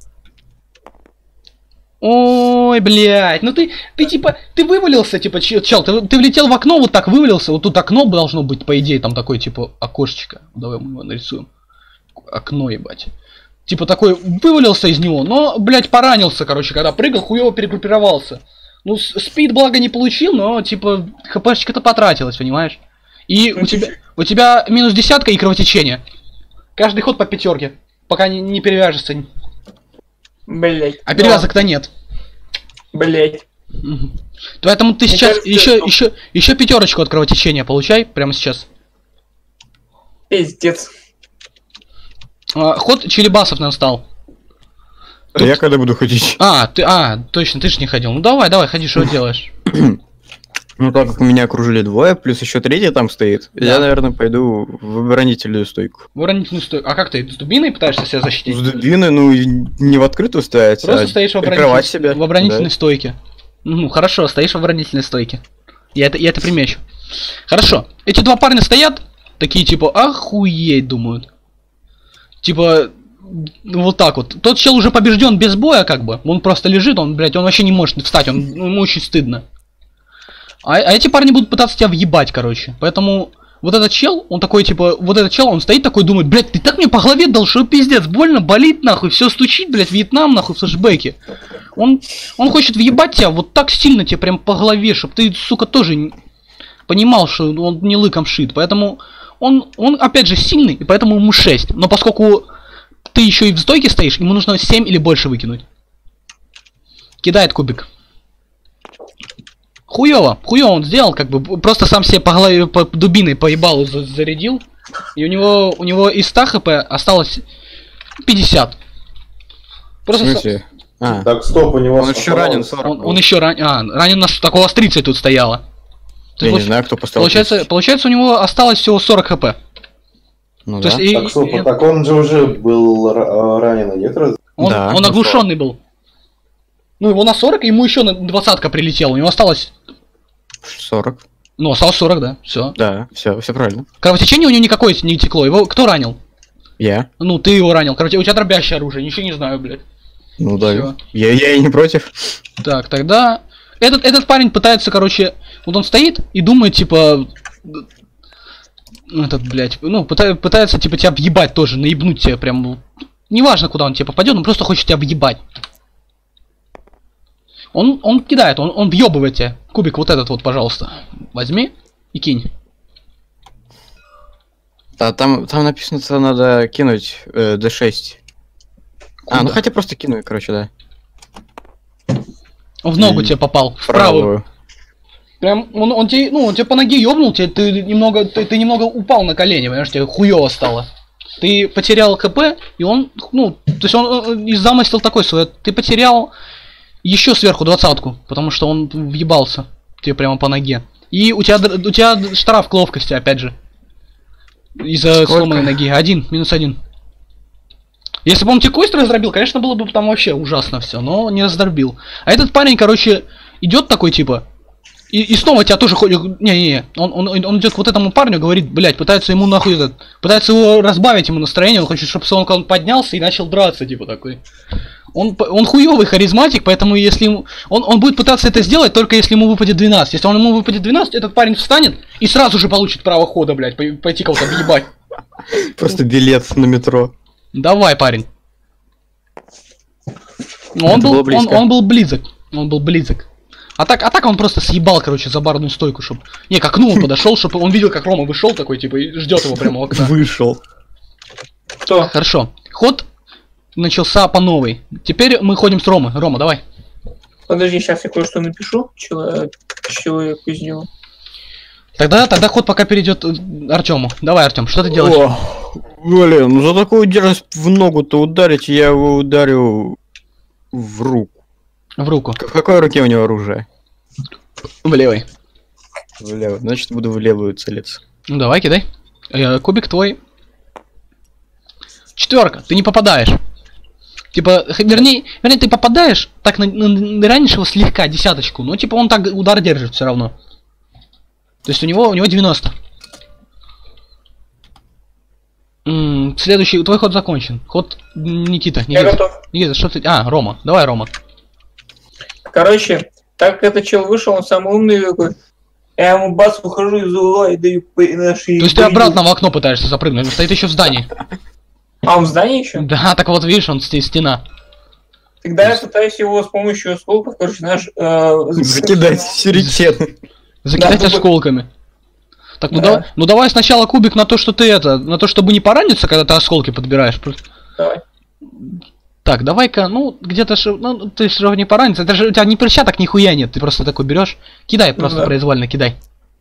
Ой, блядь, ну ты типа, ты вывалился, типа, чел, ты влетел в окно, вот так вывалился, вот тут окно должно быть, по идее, там такое, типа, окошечко. Давай мы его нарисуем. Окно, ебать. Типа такой, вывалился из него, но, блядь, поранился, короче, когда прыгал, хуёво перегруппировался. Ну, спид, благо, не получил, но, типа, хпшечка-то потратилась, понимаешь? И у тебя -10 и кровотечение. Каждый ход по 5, пока не перевяжешься. Блять. А перевязок-то нет. Блять. Поэтому ты Мне сейчас кажется, еще 5 от кровотечения получай прямо сейчас. Пиздец. Ход Челебасов настал. А я когда буду ходить? Точно, ты же не ходил. Ну давай, ходи, что делаешь? Ну так как меня окружили двое, плюс еще третий там стоит, Да. я, наверное, пойду в оборонительную стойку. В оборонительную стойку. А как ты, с дубиной пытаешься себя защитить? С дубиной, ну, и не в открытую стоять, Просто а стоишь в прикрывать себя. оборонительной да. стойке. Ну, хорошо, стоишь в оборонительной стойке. Я это примечу. Хорошо. Эти два парня стоят, такие типа, охуеть, думают. Типа, вот так вот. Тот чел уже побежден без боя, как бы. Он просто лежит, он вообще не может встать, ему очень стыдно. А эти парни будут пытаться тебя въебать, короче. Поэтому вот этот чел, он такой, типа, он стоит такой, думает, блядь, ты так мне по голове дал, что пиздец, больно, болит, нахуй, все стучит, блядь, Вьетнам, нахуй, флешбеки. Он хочет въебать тебя вот так сильно тебе прям по голове, чтобы ты, сука, тоже понимал, что он не лыком шит. Поэтому он опять же сильный, и поэтому ему 6. Но поскольку ты еще и в стойке стоишь, ему нужно 7 или больше выкинуть. Кидает кубик. Хуёво он сделал, как бы просто сам себе по голове, по дубиной поебал и зарядил. И у него из 100 хп осталось 50. В Просто смысле? Так, стоп, у него... Он еще ранен 40. он еще ранен нас, так у вас 30 тут стояло. То Я есть, не знаю, кто поставил. получается, у него осталось всего 40 хп. Ну То да. есть, Так, стоп, так он же уже был ранен, нет раз? он Да, оглушенный был. Ну, его на 40, ему еще на 20-ка прилетело. У него осталось... 40. Ну, осталось 40, да. Все. Да, все правильно. Кровотечение у него никакое не текло. Его кто ранил? Я. Ну, ты его ранил. Короче, у тебя дробящее оружие. Ничего не знаю, блядь. Ну да. Всё. Я и не против. Так, тогда... Этот парень пытается, короче... Вот он стоит и думает, типа... Этот, блядь... Ну, пытается, типа, тебя въебать тоже. Наебнуть тебя прям... Неважно, куда он тебе попадет, он просто хочет тебя въебать. Он кидает, он въебывает тебя. Кубик вот этот вот, пожалуйста. Возьми и кинь. А там написано, что надо кинуть D6. Ну хотя просто кину, короче, да. Он в ногу тебе попал. В правую. Прям он тебе по ноге ёбнул, ты немного упал на колени, понимаешь, тебе хуёво стало. Ты потерял КП, и он, то есть он и замысел такой свой, ты потерял еще сверху 20-ку, потому что он въебался тебе прямо по ноге. И у тебя штраф к ловкости, опять же. Из-за сломанной ноги. -1. Если бы он тебе кость раздробил, конечно, было бы там вообще ужасно все, но не раздробил. А этот парень, короче, идет такой, типа, и снова тебя тоже ходит. Не-не-не. Он идет к вот этому парню, говорит, блядь, пытается ему нахуй пытается его разбавить ему настроение, он хочет, чтобы он поднялся и начал драться, типа такой. Он хуёвый харизматик, поэтому если он будет пытаться это сделать, только если ему выпадет 12. Если ему выпадет 12, этот парень встанет и сразу же получит право хода, блядь, пойти кого-то въебать. Просто билет на метро. Давай, парень. Он был близок. Он был близок. А так он просто съебал, короче, за барную стойку, чтоб... Не, к окну он подошел, чтобы он видел, как Рома вышел такой, типа, и ждет его прямо у окна. Вышел. Кто? Хорошо. Ход начался по новой. Теперь мы ходим с Ромой. Рома, давай. Подожди, сейчас я кое-что напишу. Человеку сделаю. Тогда ход пока перейдет Артему. Давай, Артем, что ты делаешь? Блин, ну за такую дерзость в ногу-то ударить, я его ударю в руку. В руку. В какой руке у него оружие? В левой. В левой. Значит, буду в левую целиться. Ну давай, кидай. Кубик твой. 4. Ты не попадаешь. Типа, вернее, ты попадаешь, так ранишь его слегка, 10, но типа он так удар держит все равно. То есть у него 90. Следующий, твой ход закончен. Ход Никита. Я готов. Никита, что ты... Рома. Давай, Рома. Короче, так как этот чел вышел, он самый умный такой. Я ему бац, выхожу из угла и даю наши... То есть ты обратно в окно пытаешься запрыгнуть, он стоит еще в здании. А он в здании еще? Да, так вот видишь, он стена. Тогда я пытаюсь его с помощью осколков, короче, закидать сюрикены. Закидать осколками. Так, ну давай сначала кубик на то, что ты на то, чтобы не пораниться, когда ты осколки подбираешь. Давай. Так, давай-ка, где-то ты же не пораниться, это же у тебя ни перчаток, нихуя нет, ты просто такой берешь, кидай, просто произвольно кидай.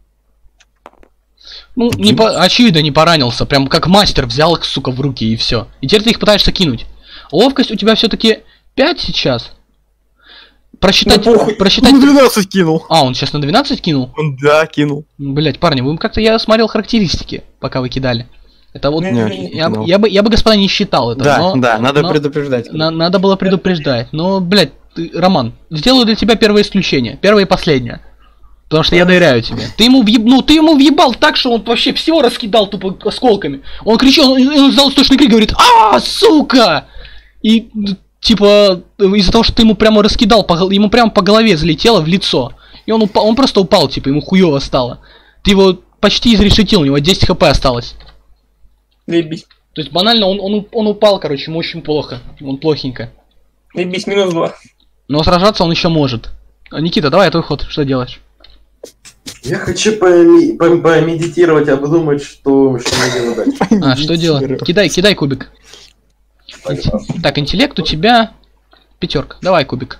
Очевидно не поранился, прям как мастер взял их, сука, в руки и все. И теперь ты их пытаешься кинуть. Ловкость у тебя все-таки 5 сейчас. Просчитать... Ну, похуй. просчитать... Он 12 кинул. А, он сейчас на 12 кинул? Он, да, кинул. Блять, парни, вы как-то я смотрел характеристики, пока вы кидали. Это вот... Не, Я бы, господа, не считал это. Да, но, да, надо но предупреждать. надо было предупреждать. Но, блять, Роман, сделаю для тебя первое исключение. Первое и последнее. Потому что я доверяю тебе. Ты ему въебал так, что он вообще все раскидал тупо осколками. Он кричал, он издал истошный крик, говорит: «А, сука!» И, типа, из-за того, что ты ему прямо раскидал, ему прямо по голове залетело в лицо. И он упал, он просто упал, типа, ему хуёво стало. Ты его почти изрешетил, у него 10 хп осталось. Заебись. То есть банально он упал, короче, ему очень плохо. Он плохенько. Заебись, -2. Но сражаться он еще может. Никита, давай твой ход, что делаешь? Я хочу помедитировать, обдумать, что мне делать дальше. А, что делать? Кидай кубик. Так, интеллект у тебя 5. Давай кубик.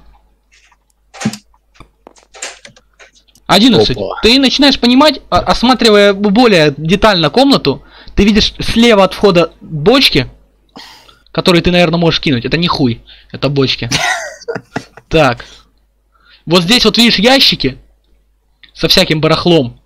11. Опа. Ты начинаешь понимать, осматривая более детально комнату, ты видишь слева от входа бочки, которые ты, наверное, можешь кинуть. Это не хуй, это бочки. Так. Вот здесь вот видишь ящики со всяким барахлом.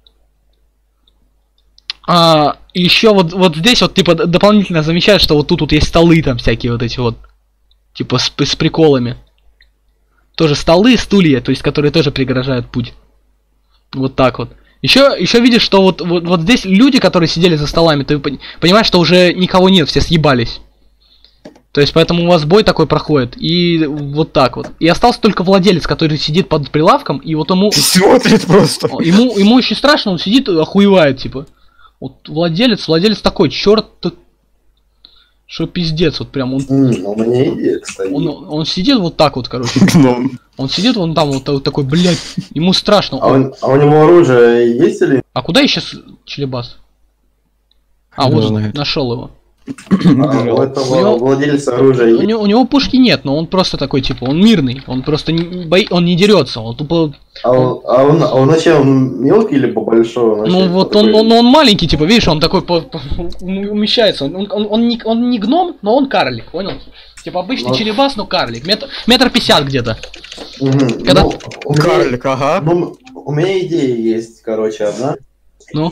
Еще вот здесь вот типа дополнительно замечаешь, что вот тут вот есть столы там всякие вот эти вот, типа с приколами. Тоже столы, стулья, то есть которые тоже преграждают путь. Вот так вот. Еще видишь, что вот здесь люди, которые сидели за столами, ты понимаешь, что уже никого нет, все съебались. То есть поэтому у вас бой такой проходит. И вот так вот. И остался только владелец, который сидит под прилавком, и вот ему... Смотрит просто. Ему очень страшно, он сидит, охуевает, типа. Вот владелец такой, черт, что пиздец, вот прям он... У меня идея, кстати. Он сидит вот так вот, короче. Он сидит вон там, вот такой, блядь, ему страшно. А у него оружие есть или? А куда исчез Челебас? А, Не вот, знаю. нашел его. У этого владельца оружия есть? У него пушки нет, но он просто такой, типа, он мирный. Он просто он не дерется, он тупо... Он вообще он мелкий или побольшой? Ну вот он маленький, типа, видишь, он такой умещается. Он не гном, но он карлик, понял? Типа обычный Челебас, но карлик. Метр 50 где-то. Когда... Карлик, ага. Ну, у меня идея есть, короче, одна. Ну?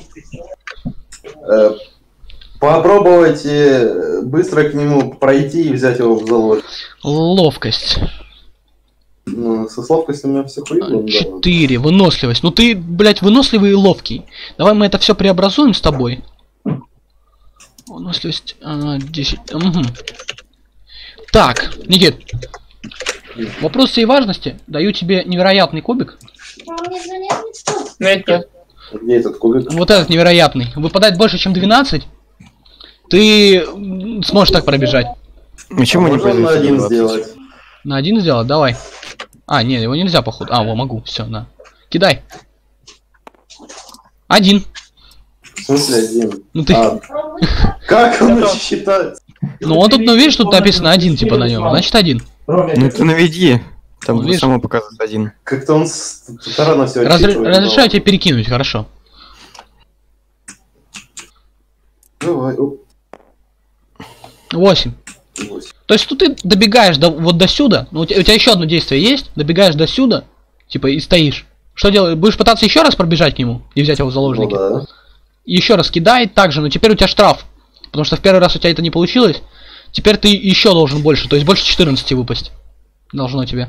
Попробовать быстро к нему пройти и взять его в заложник. Ловкость. Ну, со ловкостью у меня все хуево. 4. Выносливость. Ну ты, блядь, выносливый и ловкий. Давай мы это все преобразуем с тобой. Выносливость 10. Угу. Так, Никит. Вопрос всей важности. Даю тебе невероятный кубик. Знаете, Где этот кубик? Вот этот невероятный. Выпадает больше, чем 12. Ты сможешь так пробежать. Почему не Можно на пользуешься один 20? сделать? На 1 сделать? Давай. А, не, его нельзя, походу. А, во, могу. Все, на. Кидай. 1. В смысле один? Ну ты... Как он считает? Ну он тут, ну видишь, тут написано 1, типа на нем. Значит 1. Ну ты наведи. Там Ну, видишь? само показывает 1. Как-то он рано все Разрешаю тебе перекинуть, хорошо. Давай. 8. То есть тут ты добегаешь до сюда. Ну, у тебя еще одно действие есть. Добегаешь до сюда, типа, и стоишь. Что делаешь? Будешь пытаться еще раз пробежать к нему и взять его в заложники? Ну, да. И еще раз кидай так же, но теперь у тебя штраф. Потому что в первый раз у тебя это не получилось. Теперь ты еще должен больше, то есть больше 14 выпасть. Должно тебе.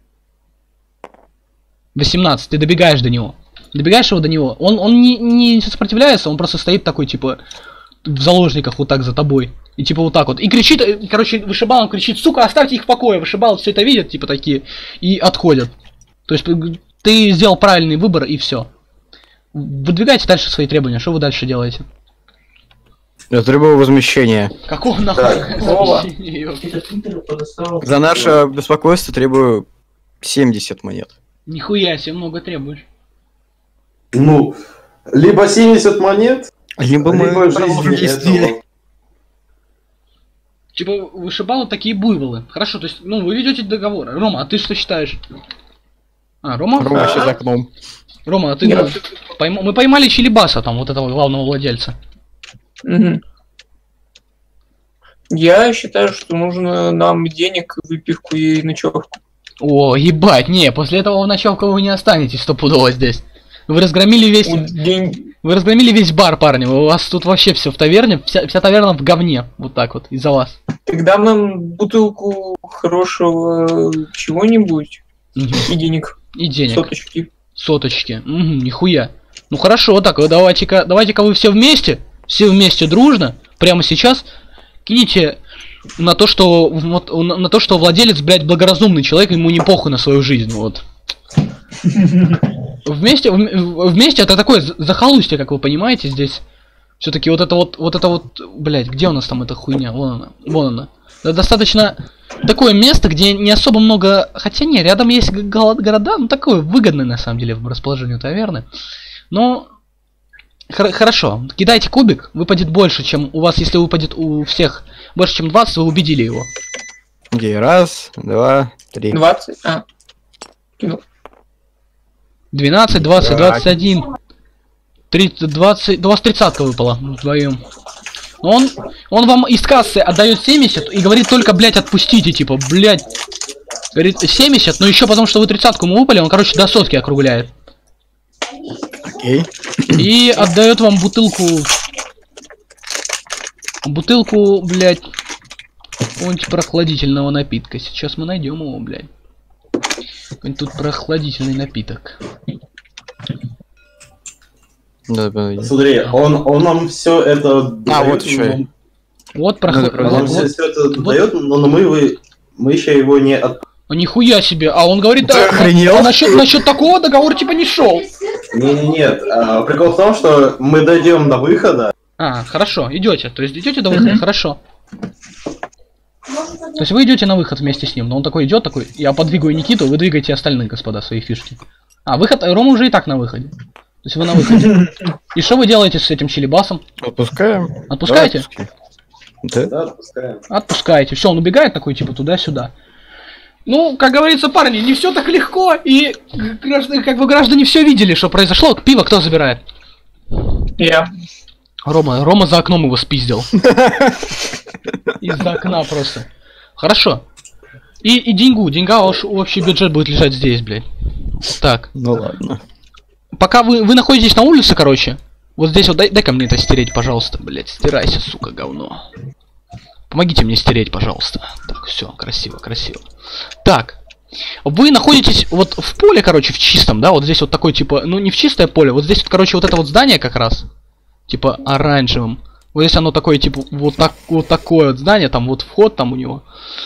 18, ты добегаешь до него. Добегаешь его до него. Он не сопротивляется, он просто стоит такой, типа, в заложниках вот так за тобой. И типа вот так вот. И кричит, короче, вышибал, он кричит: сука, оставьте их в покое. Вышибал все это видят, типа такие, и отходят. То есть ты сделал правильный выбор, и все. Выдвигайте дальше свои требования. Что вы дальше делаете? Я требую возмещения. Какого нахуй? Вова. За наше беспокойство требую 70 монет. Нихуя себе много требуешь. Ну, либо 70 монет, Либо мы либо продолжим жизнь действие. этого. Типа, вышибалы такие буйволы. Хорошо, то есть, ну, вы ведете договор. Рома, а ты что считаешь? А, Рома? Рома вообще за окном. Рома, а ты... Мы поймали Челебаса, там, вот этого главного владельца. Угу. Я считаю, что нужно нам денег, выпивку и ночевку. О, ебать, не, после этого в ночевку вы не останетесь стопудово здесь. Вы разгромили весь... Вы разгромили весь бар, парни. У вас тут вообще все в таверне, вся таверна в говне. Вот так вот, из-за вас. Тогда нам бутылку хорошего чего-нибудь. И денег. И денег. Соточки. Соточки. Угу, нихуя. Ну хорошо, так, давайте-ка вы все вместе дружно, прямо сейчас, кинете на то, что владелец, блядь, благоразумный человек, ему не похуй на свою жизнь, вот. Вместе это такое захолустье, как вы понимаете, здесь. Все-таки вот это, блядь, где у нас там эта хуйня? Вон она. Это достаточно такое место, где не особо много... Хотя не, рядом есть города, ну такое выгодное на самом деле в расположении таверны. Но... Хорошо, кидайте кубик, выпадет больше, чем у вас, если выпадет у всех больше, чем 20, вы убедили его. Окей, раз, два, три. 20? А. Кинул. 12, 20, 21, 30, 20, да у вас 30-ка выпала вдвоем. Он вам из кассы отдает 70 и говорит только, блядь, отпустите, типа, блядь. Говорит 70, но еще потому, что вы 30-ку ему выпали, он, короче, до сотки округляет. Окей. И отдает вам бутылку, блядь, какого-нибудь прохладительного напитка. Сейчас мы найдем его, блядь. Какой-нибудь тут прохладительный напиток. Да. Смотри, он нам все это дает, вот еще. Вот прохладительный. Он все это дает, но мы еще его не от... Нихуя себе, а он говорит, Ты охренел? а насчет такого договор типа не шел. Нет, прикол в том, что мы дойдем до выхода. А, хорошо, идете. То есть идете до выхода, хорошо. То есть вы идете на выход вместе с ним, но он такой идет, такой, я подвигаю Никиту, вы двигаете остальных, господа, свои фишки. А, выход, Рома уже и так на выходе. То есть вы на выходе. И что вы делаете с этим чилибасом? Отпускаем. Отпускаете? Да, отпускаем. Отпускаете. Все, он убегает такой, типа, туда-сюда. Ну, как говорится, парни, не все так легко, и граждане все видели, что произошло. Пиво кто забирает? Я. Рома за окном его спиздил. Из-за окна просто. Хорошо. И деньга, общий бюджет будет лежать здесь, блядь. Так. Ну ладно. Пока вы находитесь на улице, короче. Вот здесь вот дай-ка мне это стереть, пожалуйста, блядь. Стирайся, сука, говно. Помогите мне стереть, пожалуйста. Так, все, красиво. Так. Вы находитесь вот в поле, короче, в чистом, да? Вот здесь вот такой, типа, ну не в чистое поле. Вот здесь вот, короче, вот это вот здание как раз. Типа оранжевым. Вот здесь оно такое, типа, вот такое вот здание, там вот вход там у него.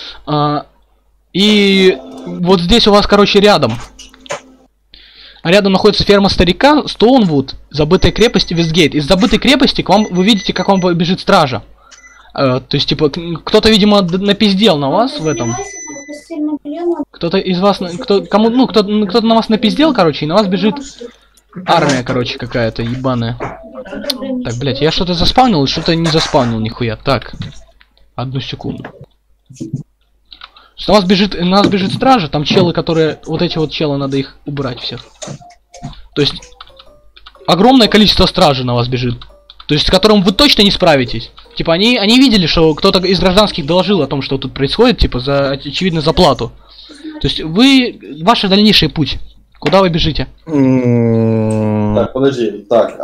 И вот здесь у вас, короче, рядом находится ферма старика, Стоунвуд, забытая крепость и Вестгейт. Из забытой крепости к вам, вы видите, как вам бежит стража. То есть, типа, кто-то, видимо, напиздел на вас в этом. Кто-то из вас, кто-то на вас напиздел, короче, и на вас бежит армия, короче, какая-то ебаная. Так, блядь, я что-то заспавнил и что-то не заспавнил нихуя. Так, одну секунду. На вас бежит стража, там челы, которые... Вот эти вот челы, надо их убрать всех. То есть, огромное количество стражи на вас бежит. То есть, с которым вы точно не справитесь. Типа, они видели, что кто-то из гражданских доложил о том, что тут происходит, типа, очевидно, за плату. То есть, ваш дальнейший путь. Куда вы бежите? Так, подожди. Так,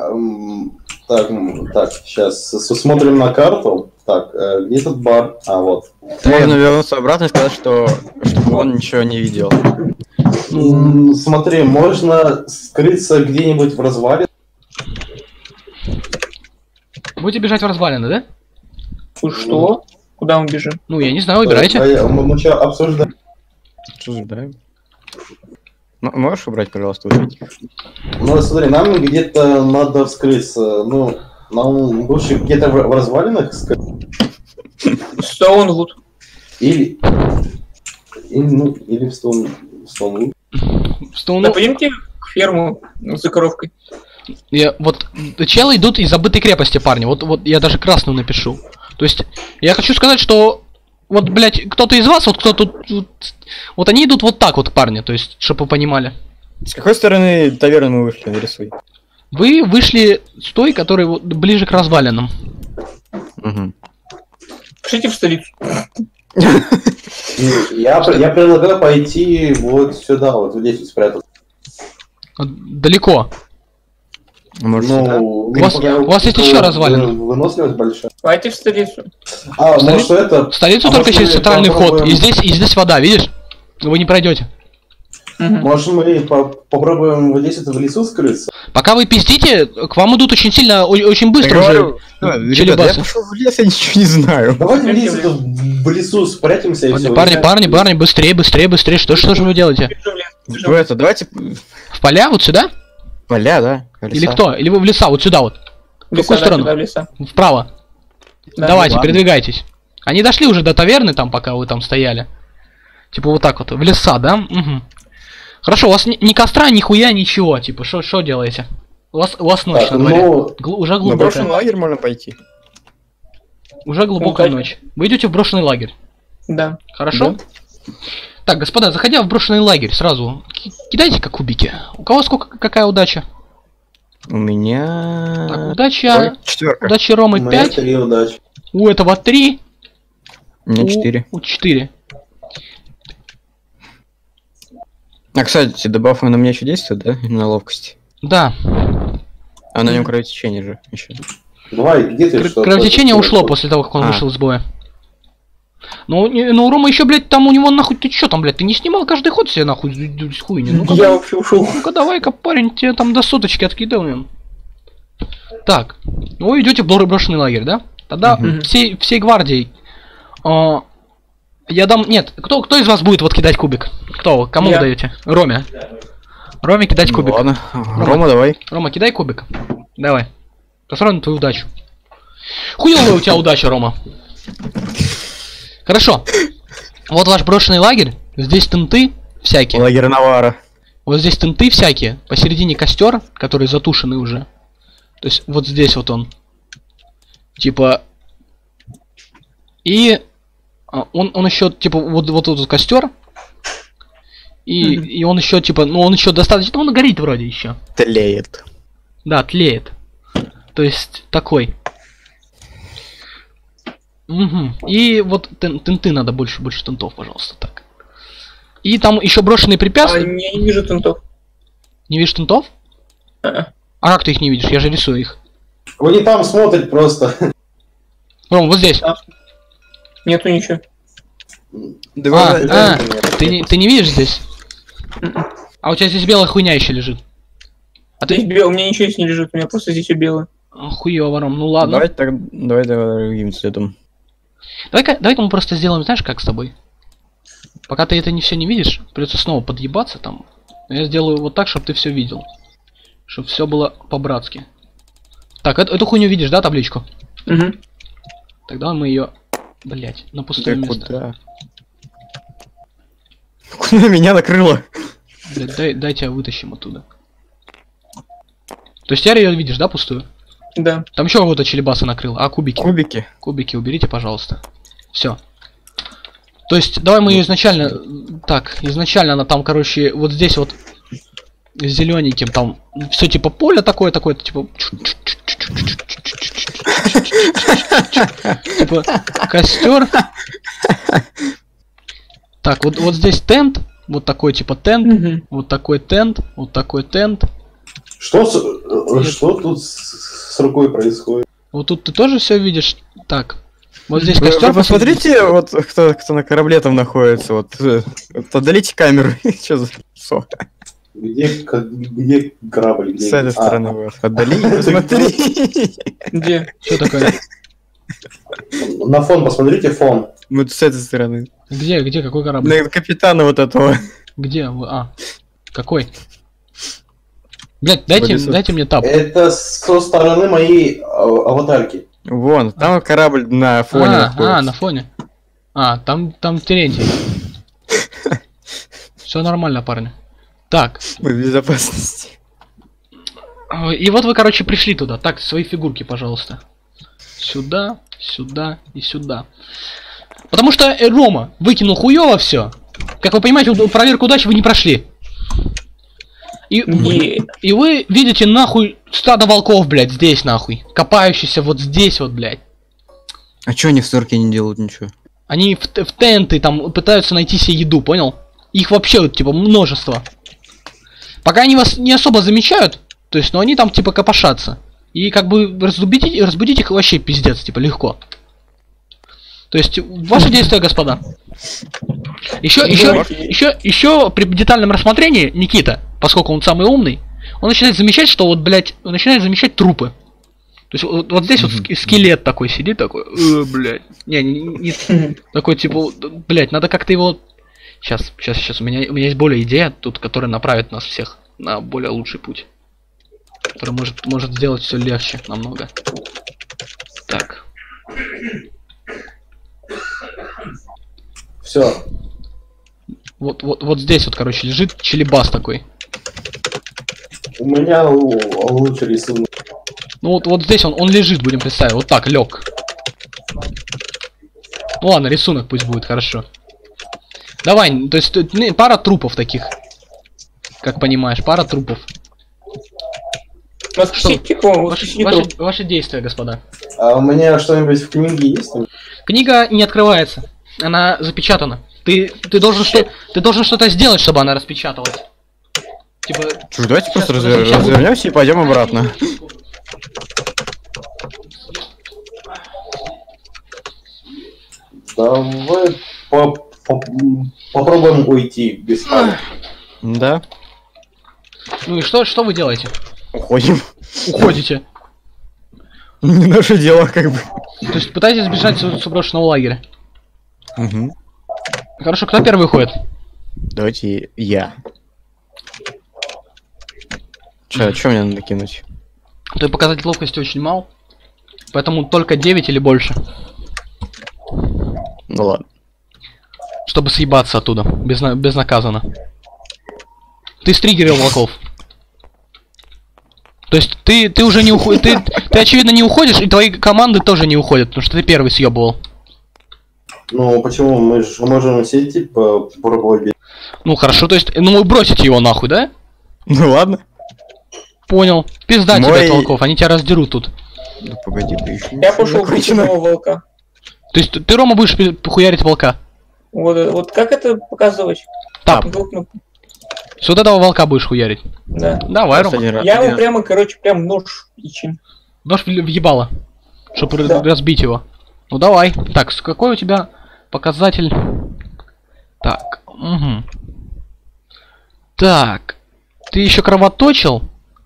сейчас смотрим на карту. Так, где этот бар? А, вот. Можно вернуться обратно и сказать, чтобы он ничего не видел. Смотри, можно скрыться где-нибудь в развале. Будете бежать в развалины, да? Что? Куда мы бежим? Ну, я не знаю, выбирайте. Мы что, обсуждаем? Обсуждаем. Можешь убрать, пожалуйста, вот этих? Ну, смотри, нам где-то надо вскрыться. Ну, нам лучше где-то в развалинах скрыться. Стоунвуд. Или в Стоунвуд. Да пойдемте к ферму за коровкой. Вот челы идут из забытой крепости, парни. Вот я даже красную напишу. То есть, я хочу сказать, что вот, блядь, кто-то из вас, вот кто тут... Вот они идут вот так вот, парни, то есть, чтобы вы понимали. С какой стороны таверны мы вышли, нарисуй. Вы вышли с той, которая вот ближе к развалинам. Угу. Пошлите в столицу. Я предлагаю пойти вот сюда, вот здесь спрятаться. Далеко. Может, Ну, У вас есть еще развалины? Выносливость большая. Давайте в столицу. А, В может это... В столицу А только может, через мы центральный вход. попробуем- И здесь вода, видишь? Вы не пройдете. Может мы попробуем вот здесь это в лесу скрыться? Пока вы пиздите, к вам идут очень сильно, очень быстро уже. Ребята, челебасы. я пошел в лес, я ничего не знаю. Давайте здесь это в лесу спрячемся и все. Парни, быстрее, что же вы делаете? Бежим в лес, бежим Что в лес. это, давайте... В поля, вот сюда? Поля, да? Или Леса. кто? Или вы в леса, вот сюда вот? В Леса, какую да, сторону? сюда, в леса. Вправо. Да. Давайте, ладно. передвигайтесь. Они дошли уже до таверны там, пока вы там стояли. Типа вот так вот, в леса, да? Угу. Хорошо, у вас ни костра, ни хуя, ничего. Типа, что делаете? У вас ночь Так, на дворе. ну, Уже На глубокая. брошенный лагерь можно пойти. Уже глубокая Ну, ночь. Вы идете в брошенный лагерь. Да. Хорошо? Так, господа, заходя в брошенный лагерь, сразу кидайте-ка кубики. У кого какая удача? У меня... Так, удача. Четверка. Удача Ромы у меня 5. 3 удачи. У этого 3. У меня 4. У 4. А, кстати, добавка на меня еще действует, да? На ловкость. Да. А на нем кровотечение же еще. Давай, где ты что? Кровотечение ушло после того, как он А. вышел из боя. Ну, у Рома еще, блядь, там у него нахуй, ты чё там, блядь, ты не снимал каждый ход себе нахуй хуйни? Ну-ка, Я вообще ушел. ну-ка давай-ка, парень, тебе там до соточки откидываем. Так, вы идете в брошенный лагерь, да? Тогда Мгм. всей гвардией. Я дам. Нет, кто из вас будет вот кидать кубик? Кто? Кому вы Я. даете? Роме. Роме кидать Ну кубик. ладно. Рома, давай. Рома, кидай кубик. Давай. Посмотрим на твою удачу. Хуёвая у тебя удача, Рома. Хорошо. Вот ваш брошенный лагерь. Здесь тенты всякие. Лагерь Навара. Вот здесь тенты всякие. Посередине костер, который затушенный уже. То есть вот здесь вот он. Типа. И он еще, типа, вот тут костер. И он еще, типа, ну он еще достаточно. Он горит вроде еще. Тлеет. Да, тлеет. То есть такой. Угу. И вот тенты надо больше тентов, пожалуйста, так. И там еще брошенные А, препятствия. я не вижу тентов. Не видишь тентов? А-а. А как ты их не видишь? Я же рисую их. Вы не там смотрят просто. Ром, вот здесь. Нету ничего. Ты не видишь здесь? А у тебя здесь белая хуйня еще лежит. А Здесь ты... у меня ничего здесь не лежит, у меня просто здесь все белое. Хуёво, Ром, ну ладно. Давай другим цветом. Давай-ка мы просто сделаем, знаешь, как с тобой? Пока ты это все не видишь, придется снова подъебаться там. Я сделаю вот так, чтобы ты все видел. Чтобы все было по-братски. Так, эту хуйню видишь, да, табличку? Угу. Тогда мы ее, блять, на пустое Да место. куда? Куда меня накрыло? Блядь, дай тебя вытащим оттуда. То есть теперь ее видишь, да, пустую? Да. Там еще кого-то челебаса накрыл. А, кубики. Кубики. Кубики уберите, пожалуйста. Все. То есть, давай мы ее изначально... Так, изначально она там, короче, вот здесь вот зелененьким там все типа поле такое, типа... Типа костер. Так, вот здесь тент. Вот такой типа тент. Угу. Вот такой тент. Вот такой тент. Что тут с рукой происходит? Вот тут ты тоже все видишь. Так. Вот здесь Вы костер. посмотрите, вот кто на корабле там находится, вот отдалите камеру. Что за со? Где корабль? С этой стороны вот. Отдали и посмотри. Где? Что такое? На фон посмотрите, фон. Вот с этой стороны. Где? Какой корабль? На капитана вот этого. Где? Какой? Блять, дайте мне тап. Это со стороны моей аватарки. Вон, там корабль на фоне находится. На фоне. Там Терентий. Все нормально, парни. Так. Мы в безопасности. И вот вы, короче, пришли туда. Так, свои фигурки, пожалуйста. Сюда, сюда и сюда. Потому что Рома выкинул хуёво все. Как вы понимаете, проверку удачи вы не прошли. И вы видите нахуй стадо волков, блядь, здесь нахуй. Копающийся вот здесь вот, блядь. А чё они в сырке не делают ничего? Они в тенты там пытаются найти себе еду, понял? Их вообще вот, типа множество. Пока они вас не особо замечают, то есть, но они там типа копошатся. И как бы разбудить их вообще пиздец, типа легко. То есть, ваши действия, господа. Еще при детальном рассмотрении Никита, поскольку он самый умный, он начинает замечать, что вот, блядь, он начинает замечать трупы. То есть вот здесь вот скелет такой сидит, такой, не, такой типа, блядь, надо как-то его... Сейчас, у меня есть более идея тут, которая направит нас всех на более лучший путь. Который может сделать все легче намного. Так. Все. Вот здесь вот, короче, лежит челебас такой. У меня лучше рисунок. Ну вот здесь он лежит, будем представить. Вот так, лег. Ну ладно, рисунок пусть будет, хорошо. Давай, то есть пара трупов таких. Как понимаешь, пара трупов. Ваши действия, господа. А у меня что-нибудь в книге есть? Книга не открывается. Она запечатана. Ты должен что-то сделать, чтобы она распечаталась. Типа. Слушай, давайте просто развернемся и пойдем обратно. Давай попробуем уйти без пары. Да. Ну и что вы делаете? Уходим. Уходите. Не наше дело, как бы. То есть пытаетесь сбежать с брошенного лагеря. Угу. Хорошо, кто первый уходит? Давайте я. Чё мне надо кинуть? Твой показатель ловкости очень мал. Поэтому только 9 или больше. Ну ладно. Чтобы съебаться оттуда, безнаказанно. Ты стригерил волков. То есть ты уже не уходишь, ты очевидно не уходишь, и твои команды тоже не уходят, потому что ты первый съебывал. Ну почему? Мы же можем сесть типа попробовать. Ну хорошо, то есть, ну вы бросите его нахуй, да? Ну ладно. Понял. Пизда тебе от волков, они тебя раздерут тут. Да погоди, ты еще Я пошел к одного волка. То есть ты, Рома, будешь хуярить волка? Вот как это показывать? Так. С вот этого волка будешь хуярить. Да. Давай, Рома. Я ему прямо, прям нож ячим. Нож въебало. Чтобы разбить его. Ну давай. Так, какой у тебя показатель? Так. Угу. Так. Ты еще кровоточил?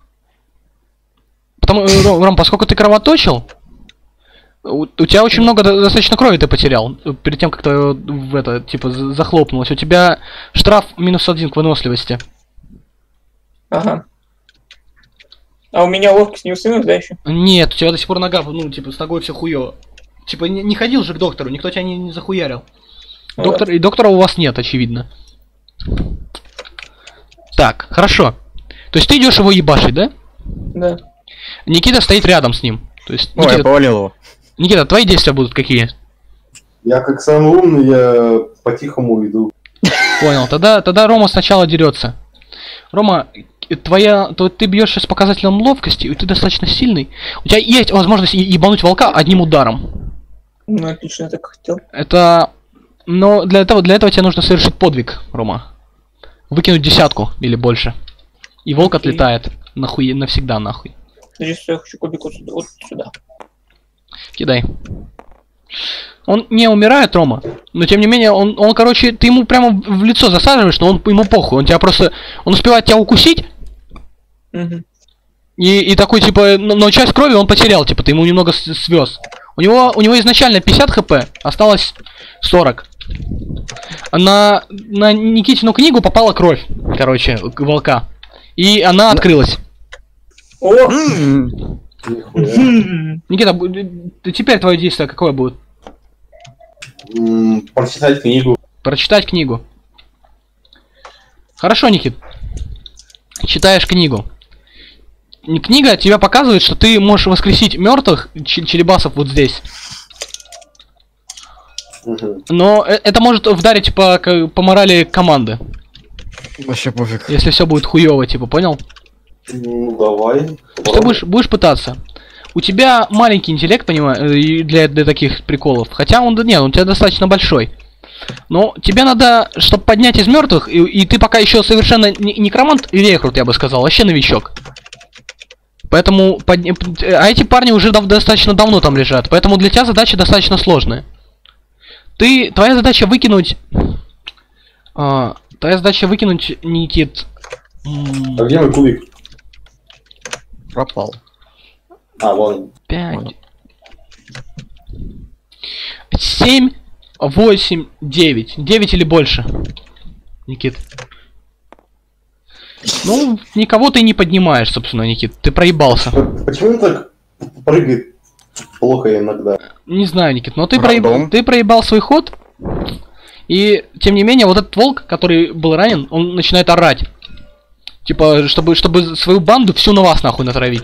Ром, поскольку ты кровоточил, у тебя очень много достаточно крови ты потерял. Перед тем, как ты типа, захлопнулось. У тебя штраф -1 к выносливости. Ага. А у меня ловкость не усилилась, да, еще? Нет, у тебя до сих пор нога, ну, типа, с ногой все хуёво. Типа, не ходил же к доктору, никто тебя не захуярил. И доктора у вас нет, очевидно. Так, хорошо. То есть ты идешь его ебашить, да? Да. Никита стоит рядом с ним. То есть, Никита, я повалил его. Никита, твои действия будут какие? Я как самый умный, я по-тихому иду. Понял, тогда Рома сначала дерется. Рома, ты бьешь с показателем ловкости, и ты достаточно сильный. У тебя есть возможность ебануть волка одним ударом. Ну, отлично, я так хотел. Но для этого тебе нужно совершить подвиг, Рома. Выкинуть 10 или больше. И волк отлетает. Нахуй, навсегда нахуй. Здесь я хочу кубик вот сюда. Кидай. Он не умирает, Рома, но тем не менее, он, короче, ты ему прямо в лицо засаживаешь, но ему похуй. Он успевает тебя укусить. Угу. И такой, типа, но часть крови он потерял, типа, ты ему немного свез. У него изначально 50 хп, осталось 40. На Никитину книгу попала кровь, короче, волка. И она открылась. О! Никита, теперь твое действие какое будет? Прочитать книгу. Прочитать книгу. Хорошо, Никит. Читаешь книгу. Книга тебе показывает, что ты можешь воскресить мертвых челебасов вот здесь. Но это может вдарить по морали команды. Вообще пофиг. Если все будет хуево, типа, понял? Ну давай. Ты будешь пытаться. у тебя маленький интеллект, понимаю, для таких приколов. Хотя он, нет, он у тебя достаточно большой. Но тебе надо, чтобы поднять из мертвых, и ты пока еще совершенно некромант и рекрут, я бы сказал, вообще новичок. Поэтому, а эти парни уже достаточно давно там лежат, поэтому для тебя задача достаточно сложная. Твоя задача выкинуть... твоя задача выкинуть, Никит... А где мой кубик? Пропал. А, вон. 5... 7... 8, 9. 9 или больше. Никит. Ну, никого ты не поднимаешь, собственно, Никит. Ты проебался. Почему он так прыгает плохо иногда? Не знаю, Никит, но ты проебал свой ход. И, тем не менее, вот этот волк, который был ранен, он начинает орать. Типа, чтобы свою банду всю на вас нахуй натравить.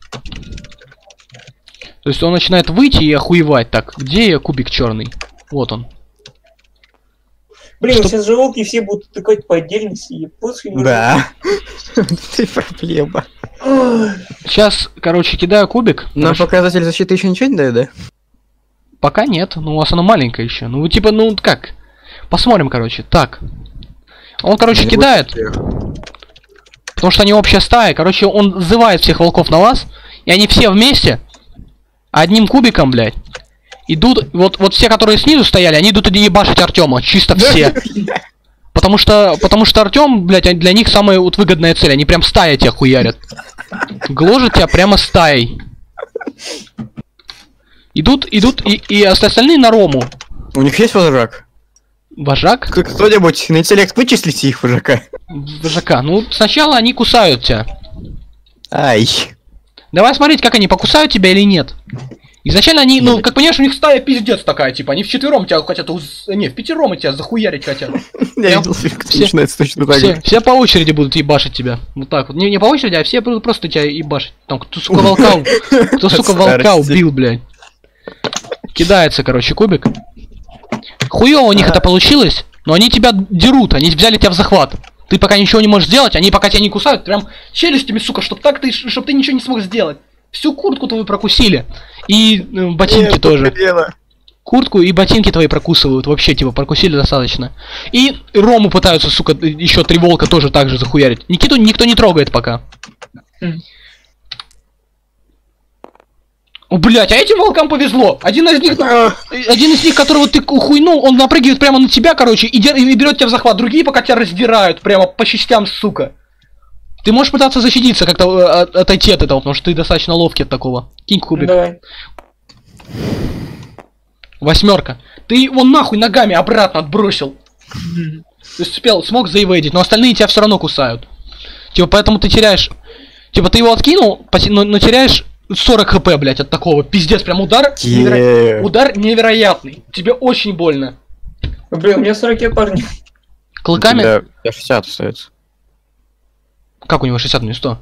То есть он начинает выйти и охуевать. Так, где я кубик черный? Вот он. Блин, сейчас же волки все будут тыкать по отдельности и после... Да. Ты проблема. Сейчас, короче, кидаю кубик. Но показатель защиты еще ничего не дает, да? Пока нет, ну у вас она маленькая еще. Ну типа, ну как? Посмотрим, короче. Так. Он, короче, кидает. Потому что они общая стая. Короче, он зывает всех волков на вас. И они все вместе. Одним кубиком, блядь. Идут, вот все, которые снизу стояли, они идут и ебашить Артема, чисто все. Потому что Артем, блядь, для них самая вот выгодная цель, они прям стая тебя хуярят. Гложат тебя прямо стаей. Идут, и остальные на Рому. У них есть вожак? Вожак? Кто-нибудь на интеллект вычислите их вожака? Вожака, ну сначала они кусают тебя. Ай. Давай смотреть, как они покусают тебя или нет. Изначально они, ну, как понимаешь, у них стая пиздец такая, типа, они вчетвером тебя хотят, не, впятером тебя захуярить хотят. Я видел, начинается точно так же. Все по очереди будут ебашить тебя. Вот так вот. Не по очереди, а все просто тебя ебашить. Там, кто, сука, волка убил, блядь. Кидается, короче, кубик. Хуёво у них это получилось, но они тебя дерут, они взяли тебя в захват. Ты пока ничего не можешь сделать, они пока тебя не кусают, прям челюстями, сука, чтоб ты ничего не смог сделать. Всю куртку твою прокусили. И ботинки тоже. Куртку и ботинки твои прокусывают. Вообще, типа, прокусили достаточно. И Рому пытаются, сука, еще 3 волка тоже так же захуярить. Никиту никто не трогает пока. О, блять, а этим волкам повезло. Один из них, которого ты хуйнул, он напрыгивает прямо на тебя, короче, и берет тебя в захват. Другие пока тебя раздирают прямо по частям, сука. Ты можешь пытаться защититься, как-то отойти от этого, потому что ты достаточно ловкий от такого. Кинь кубик. Давай. 8. Ты его нахуй ногами обратно отбросил. Ты смог заевейдить, но остальные тебя все равно кусают. Типа, поэтому ты теряешь... Типа, ты его откинул, но теряешь 40 хп, блять, от такого. Пиздец, прям удар... Удар невероятный. Тебе очень больно. Блин, у меня 40 парни. Клыками... Да, 60 остается. Как у него 60, не 100?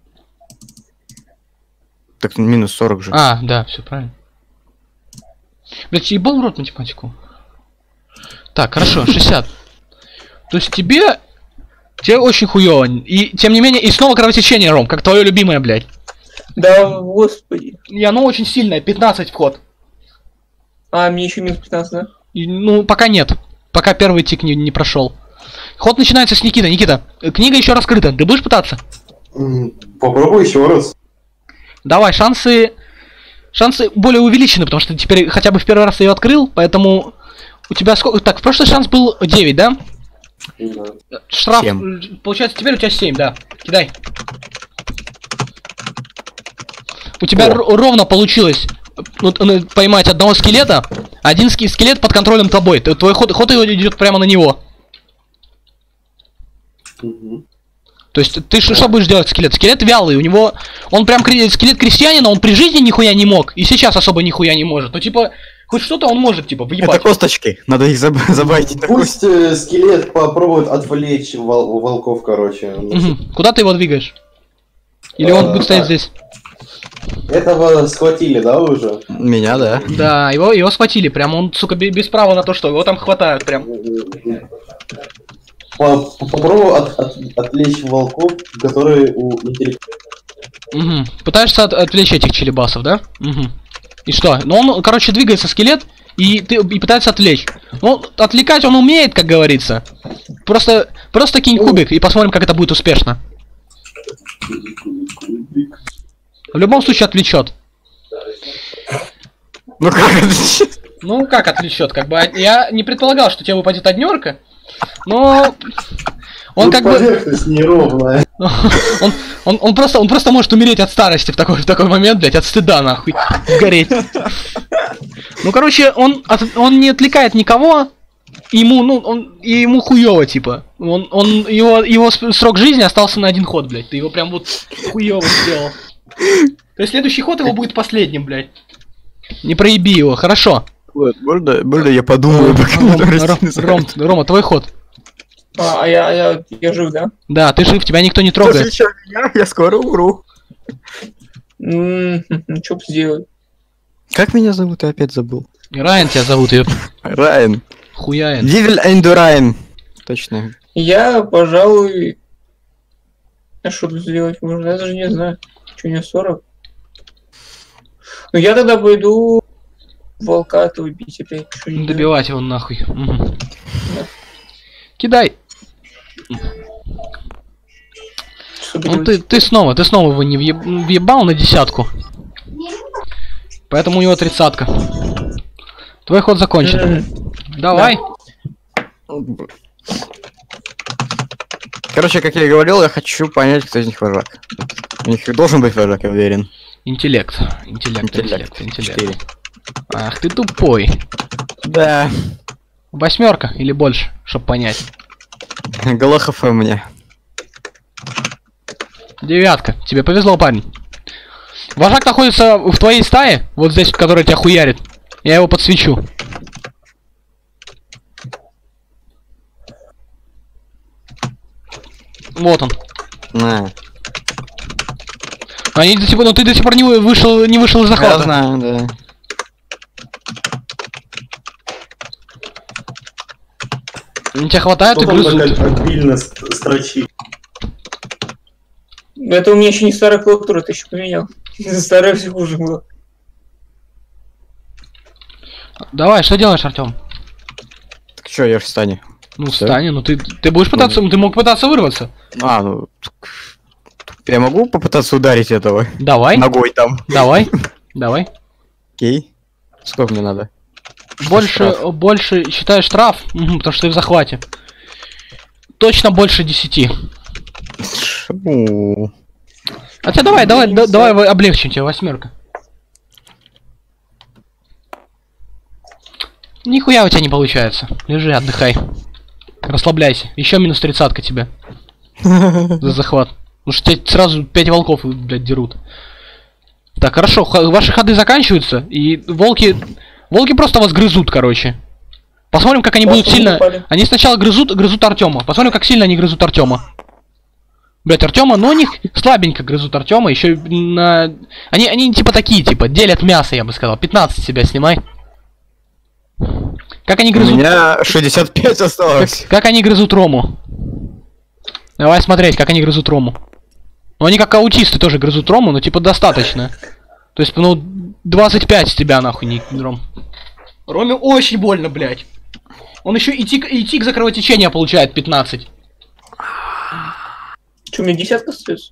Так минус 40 же. А, да, все правильно. Блять, ебал в рот математику. Так, хорошо, 60. То есть тебе очень хуёво. И тем не менее, и снова кровотечение, Ром, как твое любимое, блядь. Да, господи. И оно очень сильное, 15 вход. А, мне еще минус 15, да? И, ну, пока нет. Пока первый тик не прошел. Ход начинается с Никиты. Никита, книга еще раскрыта. Ты будешь пытаться? Попробуй еще раз. Давай, шансы более увеличены, потому что ты теперь хотя бы в первый раз ее открыл, поэтому у тебя сколько... Так, в прошлый шанс был 9, да? Да. Штраф, 7. Получается, теперь у тебя 7, да. Кидай. У тебя ровно получилось поймать одного скелета. Один скелет под контролем тобой. Твой ход идет прямо на него. То есть ты что будешь делать, скелет? Скелет вялый, у него... Он прям скелет крестьянина, он при жизни нихуя не мог, и сейчас особо нихуя не может. Ну типа, хоть что-то он может, типа, въебать. Это косточки, надо их забайтить. Пусть скелет попробует отвлечь волков, короче. Куда ты его двигаешь? Или он будет стоять здесь? Этого схватили, да, уже? Меня, да. Да, его схватили, прям он, сука, без права на то, что его там хватают, прям. Попробуй отвлечь волков, которые у интеллекта. Угу. Пытаешься отвлечь этих челебасов, да? Угу. И что? Ну он, короче, двигается скелет и пытается отвлечь. Ну, отвлекать он умеет, как говорится. Просто кинь кубик и посмотрим, как это будет успешно. В любом случае отвлечет. Ну как отвлечет? Ну как отвлечет, как бы. Я не предполагал, что тебе выпадет однерка, но он как бы. Поверхность неровная. Он просто может умереть от старости в такой момент, блядь, от стыда нахуй. Гореть. Ну короче, он не отвлекает никого. Ему хуёво, типа. Его срок жизни остался на 1 ход, блядь. Ты его прям вот хуёво сделал. То есть следующий ход его будет последним, блядь. Не проеби его, хорошо. Можно я подумаю, пока Рома, твой ход. Я жив, да? Да, ты жив, тебя никто не трогает. Я скоро умру. Что бы сделать? Как меня зовут? Я опять забыл. Райан тебя зовут, ёп. Райан. Хуяин. Дивель Энду Райан. Точно. Я, пожалуй... А что тут сделать можно? Я даже не знаю. Что, не 40? Ну я тогда пойду... волка-то убить опять. Добивать его нахуй. Угу. Да. Кидай. Ну ты снова его не въебал на 10. Поэтому у него 30-ка. Твой ход закончен. Давай. Короче, как я и говорил, я хочу понять, кто из них вожак. У них должен быть вожак, я уверен. Интеллект. 4. Ах ты тупой. Да. 8 или больше, чтоб понять. Голохов у меня. 9. Тебе повезло, парень. Вожак находится в твоей стае, вот здесь, который тебя хуярит. Я его подсвечу. Вот он. На. Они до сих пор, но ты до сих пор не вышел из захвата. Я знаю, да. Тебя хватает и грызут. Обильно строчит. Это у меня еще не старая клавиатура, ты еще поменял. Старая все хуже было. Давай, что делаешь, Артем? Так что, я в стане. Ну, встань, ну ты будешь пытаться, ты мог пытаться вырваться. Ну... Я могу попытаться ударить этого? Давай. Ногой там. Давай. Окей. Сколько мне надо? Больше считаю штраф, потому что ты в захвате. Точно больше 10. Хотя давай облегчим тебе 8. Нихуя у тебя не получается. Лежи, отдыхай. Расслабляйся. Еще минус 30 тебе. За захват. Потому что тебя сразу 5 волков, блядь, дерут. Так, хорошо, ваши ходы заканчиваются, и волки просто вас грызут, короче. Посмотрим, как они будут сильно... Они сначала грызут Артема. Посмотрим, как сильно они грызут Артема. Блять, Артема, но у них слабенько грызут Артема, еще на... Они типа такие, типа, делят мясо, я бы сказал. 15 себя снимай. Как они грызут... У меня 65 осталось. Как они грызут Рому. Давай смотреть, как они грызут Рому. Ну, они как аутисты тоже грызут Рому, но типа достаточно. То есть, ну, 25 с тебя нахуй, не Ром. Роме очень больно, блядь. Он еще и тик за кровотечение получает 15. Че, у меня 10 остается?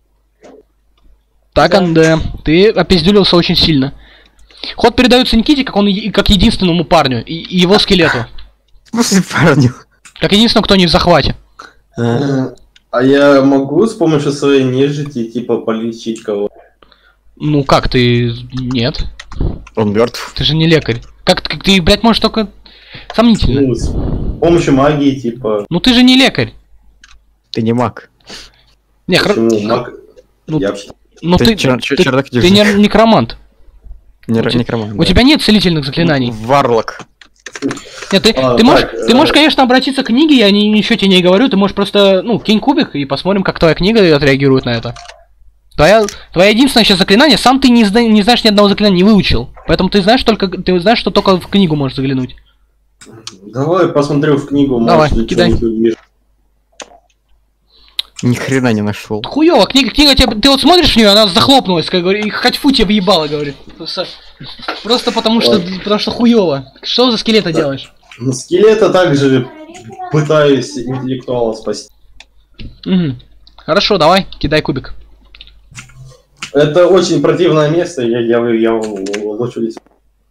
Так, да. Ты опиздюлился очень сильно. Ход передается Никите, как единственному парню и его скелету. В смысле парню? Как единственному, кто не в захвате. А я могу с помощью своей нежити, типа, полечить кого? Ну как, ты... Нет. Он мертв. Ты же не лекарь. Как ты, блядь, можешь только... Сомнительно. Ну, с помощью магии, типа... Ну ты же не лекарь. Ты не маг. Не, маг? Ну, я... ты не некромант. Некромант. У тебя нет целительных заклинаний. Варлок. Нет, ты можешь, конечно, обратиться к книге, я ничего тебе не говорю, ты можешь просто, ну, кинь кубик и посмотрим, как твоя книга отреагирует на это. Твоя единственное сейчас заклинание, сам ты не знаешь ни одного заклинания, не выучил. Поэтому ты знаешь, что только в книгу можешь заглянуть. Давай посмотрю в книгу, давай, может, кидай. Ни хрена не нашел. Хуёво, книга тебе, ты вот смотришь в нее, она захлопнулась, как говорит, и хоть фу тебе въебало, говорит. Просто потому что хуёво. Что за скелета делаешь? Скелета также пытаюсь интеллектуала спасти. Угу. Хорошо, давай, кидай кубик. Это очень противное место, я лучше здесь.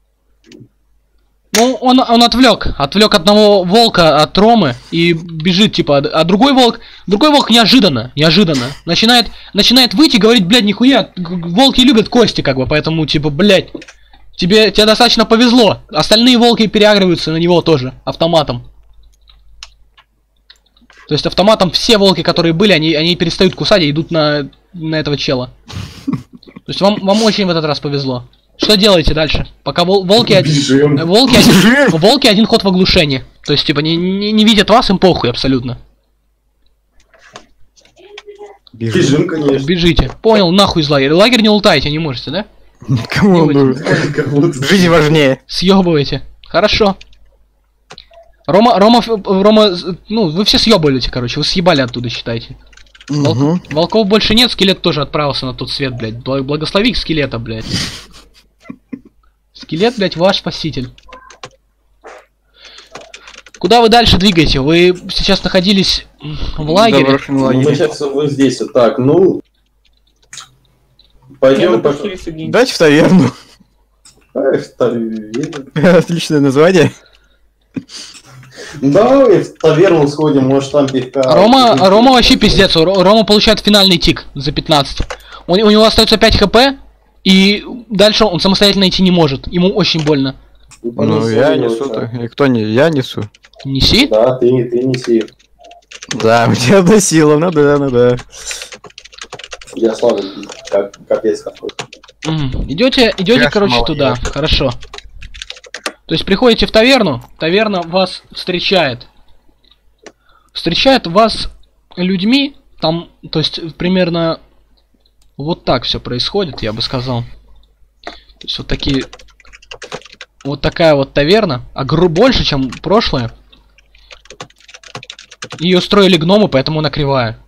Ну, он отвлек одного волка от Ромы и бежит, типа, а другой волк неожиданно начинает выйти и говорить, блядь, нихуя, волки любят кости, как бы, поэтому, типа, блядь, тебе достаточно повезло. Остальные волки переагриваются на него тоже, автоматом. То есть автоматом все волки, которые были, они перестают кусать и идут на этого чела. То есть вам очень в этот раз повезло. Что делаете дальше? Пока волки один ход в оглушении. То есть, типа, не видят вас, им похуй абсолютно. Бежим, конечно. Бежите. Понял, нахуй из лагеря. Лагерь не лутайте, не можете, да? Кому он нужен? Жизнь важнее. Съебывайте. Хорошо. Рома, ну, вы все съебываете, короче, вы съебали оттуда, считайте. Волков больше нет, скелет тоже отправился на тот свет, блядь. Благослови скелета, блядь. Скелет, блядь, ваш спаситель. Куда вы дальше двигаете? Вы сейчас находились в лагере? Мы сейчас вот здесь вот так, ну... Пойдем по... Дайте в таверну. Отличное название. Давай в таверну сходим, может там пивка. Рома вообще пиздец. Рома получает финальный тик за 15. У него остается 5 хп, и дальше он самостоятельно идти не может. Ему очень больно. Ну я несу. Никто не. Я несу. Неси? Да, ты неси. Да, у тебя одна сила, ну да. Я слабый, капец какой. Идете, короче, туда. Хорошо. То есть приходите в таверну, таверна вас встречает. Встречает вас людьми, там, то есть примерно вот так все происходит, я бы сказал. То есть вот такие, вот такая вот таверна, больше, чем прошлое. Ее строили гномы, поэтому она кривая.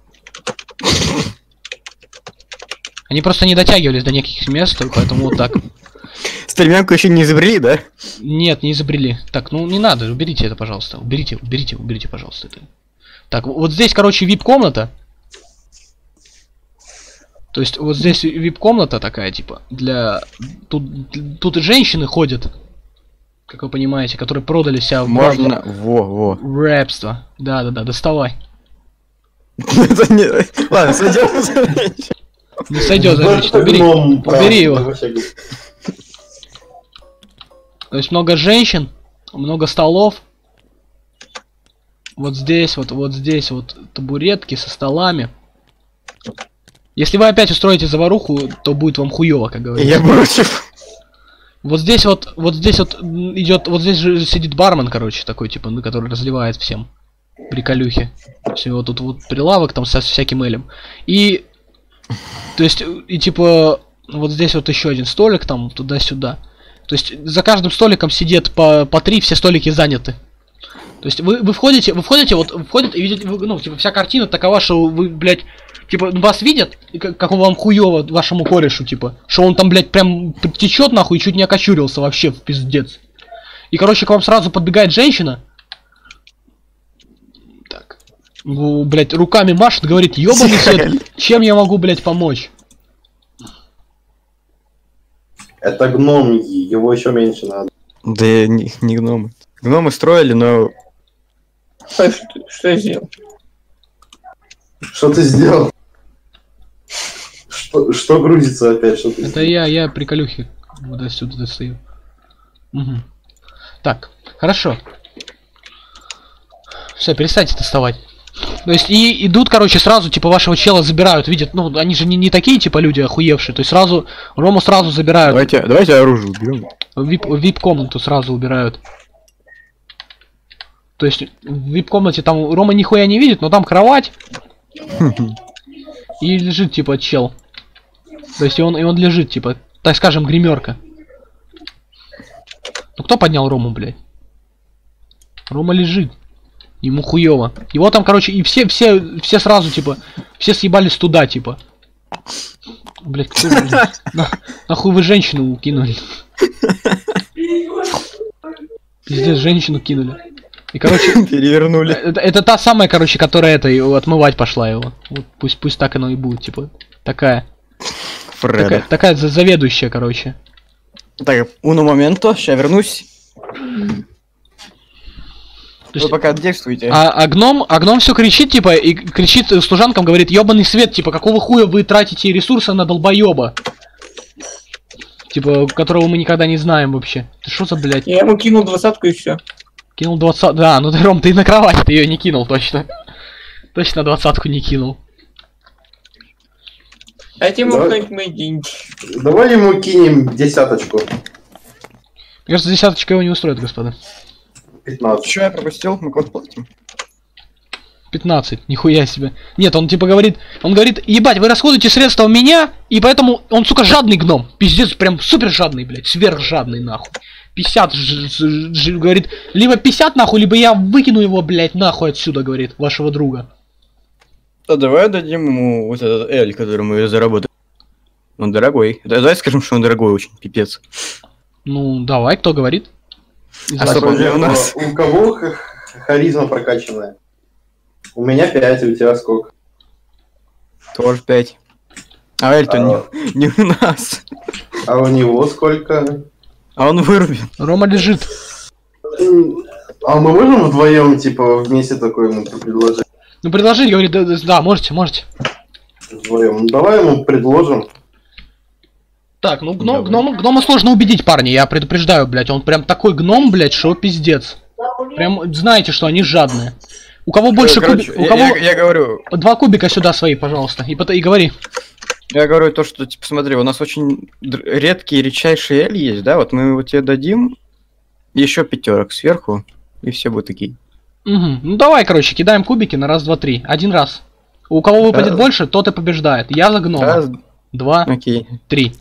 Они просто не дотягивались до неких мест, поэтому вот так. Стремянку еще не изобрели, да? Нет, не изобрели. Так, ну не надо, уберите это, пожалуйста. Уберите, пожалуйста, это. Так, вот здесь, короче, вип-комната. То есть, вот здесь вип-комната такая, типа, для... Тут и женщины ходят, как вы понимаете, которые продали себя в... Можно... в рабство. Да, доставай. Ладно, сойдем. Не сойдет за женщину, убери его. То есть много женщин, много столов. Вот здесь вот табуретки со столами. Если вы опять устроите заваруху, то будет вам хуёво, как говорится. Я против. Вот здесь идет, вот здесь же сидит бармен, короче, такой типа, ну, который разливает всем приколюхи. Все, вот тут вот прилавок там со всяким элем. И то есть и типа вот здесь вот еще один столик там туда-сюда. То есть за каждым столиком сидит по 3, все столики заняты. То есть вы входите и видите, ну, типа, вся картина такова, что вы, блядь, типа, вас видят, и как вам хуёво вашему корешу, типа, что он там, блядь, прям течет нахуй и чуть не окочурился вообще в пиздец. И, короче, к вам сразу подбегает женщина. Так. Блядь, руками машет, говорит, ёбаный свет, чем я могу, блядь, помочь? Это гном, его еще меньше надо. Да не гномы. Гномы строили, но... Что я сделал? Что ты сделал? Что грузится опять? Что ты Это я приколюхи вот отсюда достаю. Угу. Так, хорошо. Все, перестаньте доставать. То есть и идут, короче, сразу, типа, вашего чела забирают, видят, ну, они же не такие, типа, люди охуевшие, то есть сразу, Рому сразу забирают. Давайте оружие уберем. Вип-комнату сразу убирают. То есть в вип-комнате там Рома нихуя не видит, но там кровать. И лежит, типа, чел. То есть и он лежит, типа, так скажем, гримерка. Ну кто поднял Рому, блядь? Рома лежит. Ему хуёво. Его там, короче, и все сразу, типа, все съебались туда, типа. Блять, кто, блядь? Нахуй вы женщину кинули? Пиздец, женщину кинули. И, короче, Перевернули. это та самая, короче, которая отмывать пошла его. Вот пусть так оно и будет, типа. Такая заведующая, короче. Так, уно моменто, сейчас вернусь. Вы пока действуйте. А гном все кричит, типа, и кричит служанкам, говорит, ёбаный свет, типа, какого хуя вы тратите ресурсы на долбоёба? Типа, которого мы никогда не знаем вообще. Ты что за, блядь? Я ему кинул 20-ку и все. Кинул 20, да, ну ты, Ром, ты на кровать ты ее не кинул, точно. Точно 20-ку не кинул. Дайте ему кто-нибудь мои деньги. Давай ему кинем 10-очку. Мне кажется, 10-очка его не устроит, господа. 15. Что я пропустил? Мы код платим. 15, нихуя себе. Нет, он типа говорит, ебать, вы расходуете средства у меня, и поэтому он, сука, жадный гном. Пиздец, прям супер жадный, блядь, сверхжадный, нахуй. 50, говорит, либо 50 нахуй, либо я выкину его, блядь, нахуй отсюда, говорит, вашего друга. Да давай дадим ему вот этот Эль, который мы заработали. Он дорогой. Давай скажем, что он дорогой очень, пипец. Ну, давай, кто говорит? А что у нас? У кого харизма прокачанная? У меня 5, у тебя сколько? Тоже 5. А Эль-то не у нас. А у него сколько? А он вырубен. Рома лежит. А мы можем вдвоем, типа, вместе такое ему предложить? Ну, предложить, говорит, да, можете. Вдвоем. Ну, давай ему предложим. Так, ну гнома сложно убедить, парни, я предупреждаю, блядь, он прям такой гном, блядь, что пиздец. Прям знаете, что они жадные. У кого больше кубиков? У кого... Я говорю... 2 кубика сюда свои, пожалуйста, и говори. Я говорю то, что, типа, смотри, у нас очень редкий редчайший Эль есть, да? Вот мы его тебе дадим, еще 5 сверху, и все будут такие. Угу. Ну давай, короче, кидаем кубики на раз, два, три. Один раз. У кого выпадет больше, тот и побеждает. Я за гнома. Раз, 2, окей. 3.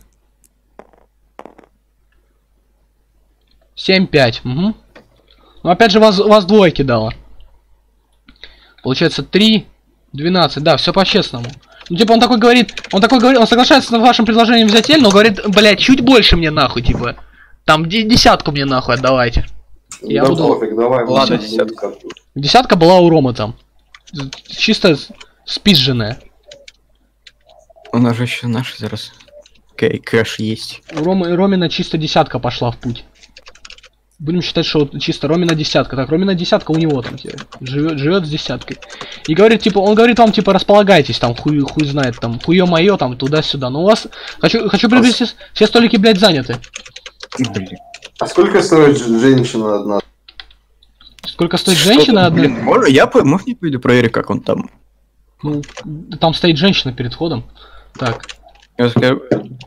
7, 5. Угу. Ну опять же вас двое кидало. Получается 3, 12. Да, все по-честному. Ну типа он говорит, он соглашается с вашим предложением взять Эль, но говорит, блядь, чуть больше мне нахуй, типа. Там 10-ку мне нахуй отдавайте. Я да буду... пофиг, давай. Ладно, 10-ку. 10-ка была у Ромы там. Чисто спизженная. У нас же еще наши зараз. Кэш есть. У Ромина чисто 10-ка пошла в путь. Будем считать, что чисто Ромина 10-ка. Так, Ромина 10-ка у него там живет с 10-кой. И говорит, типа, он говорит вам, типа, располагайтесь, там, хуй знает, там, хуё моё, там, туда-сюда. Но у вас, хочу приблизить, все столики, блядь, заняты. Блин. А сколько стоит женщина одна? Сколько стоит женщина одна? Блин, можно я пойду проверю, как он там. Ну, там стоит женщина перед входом. Так. Я скажу...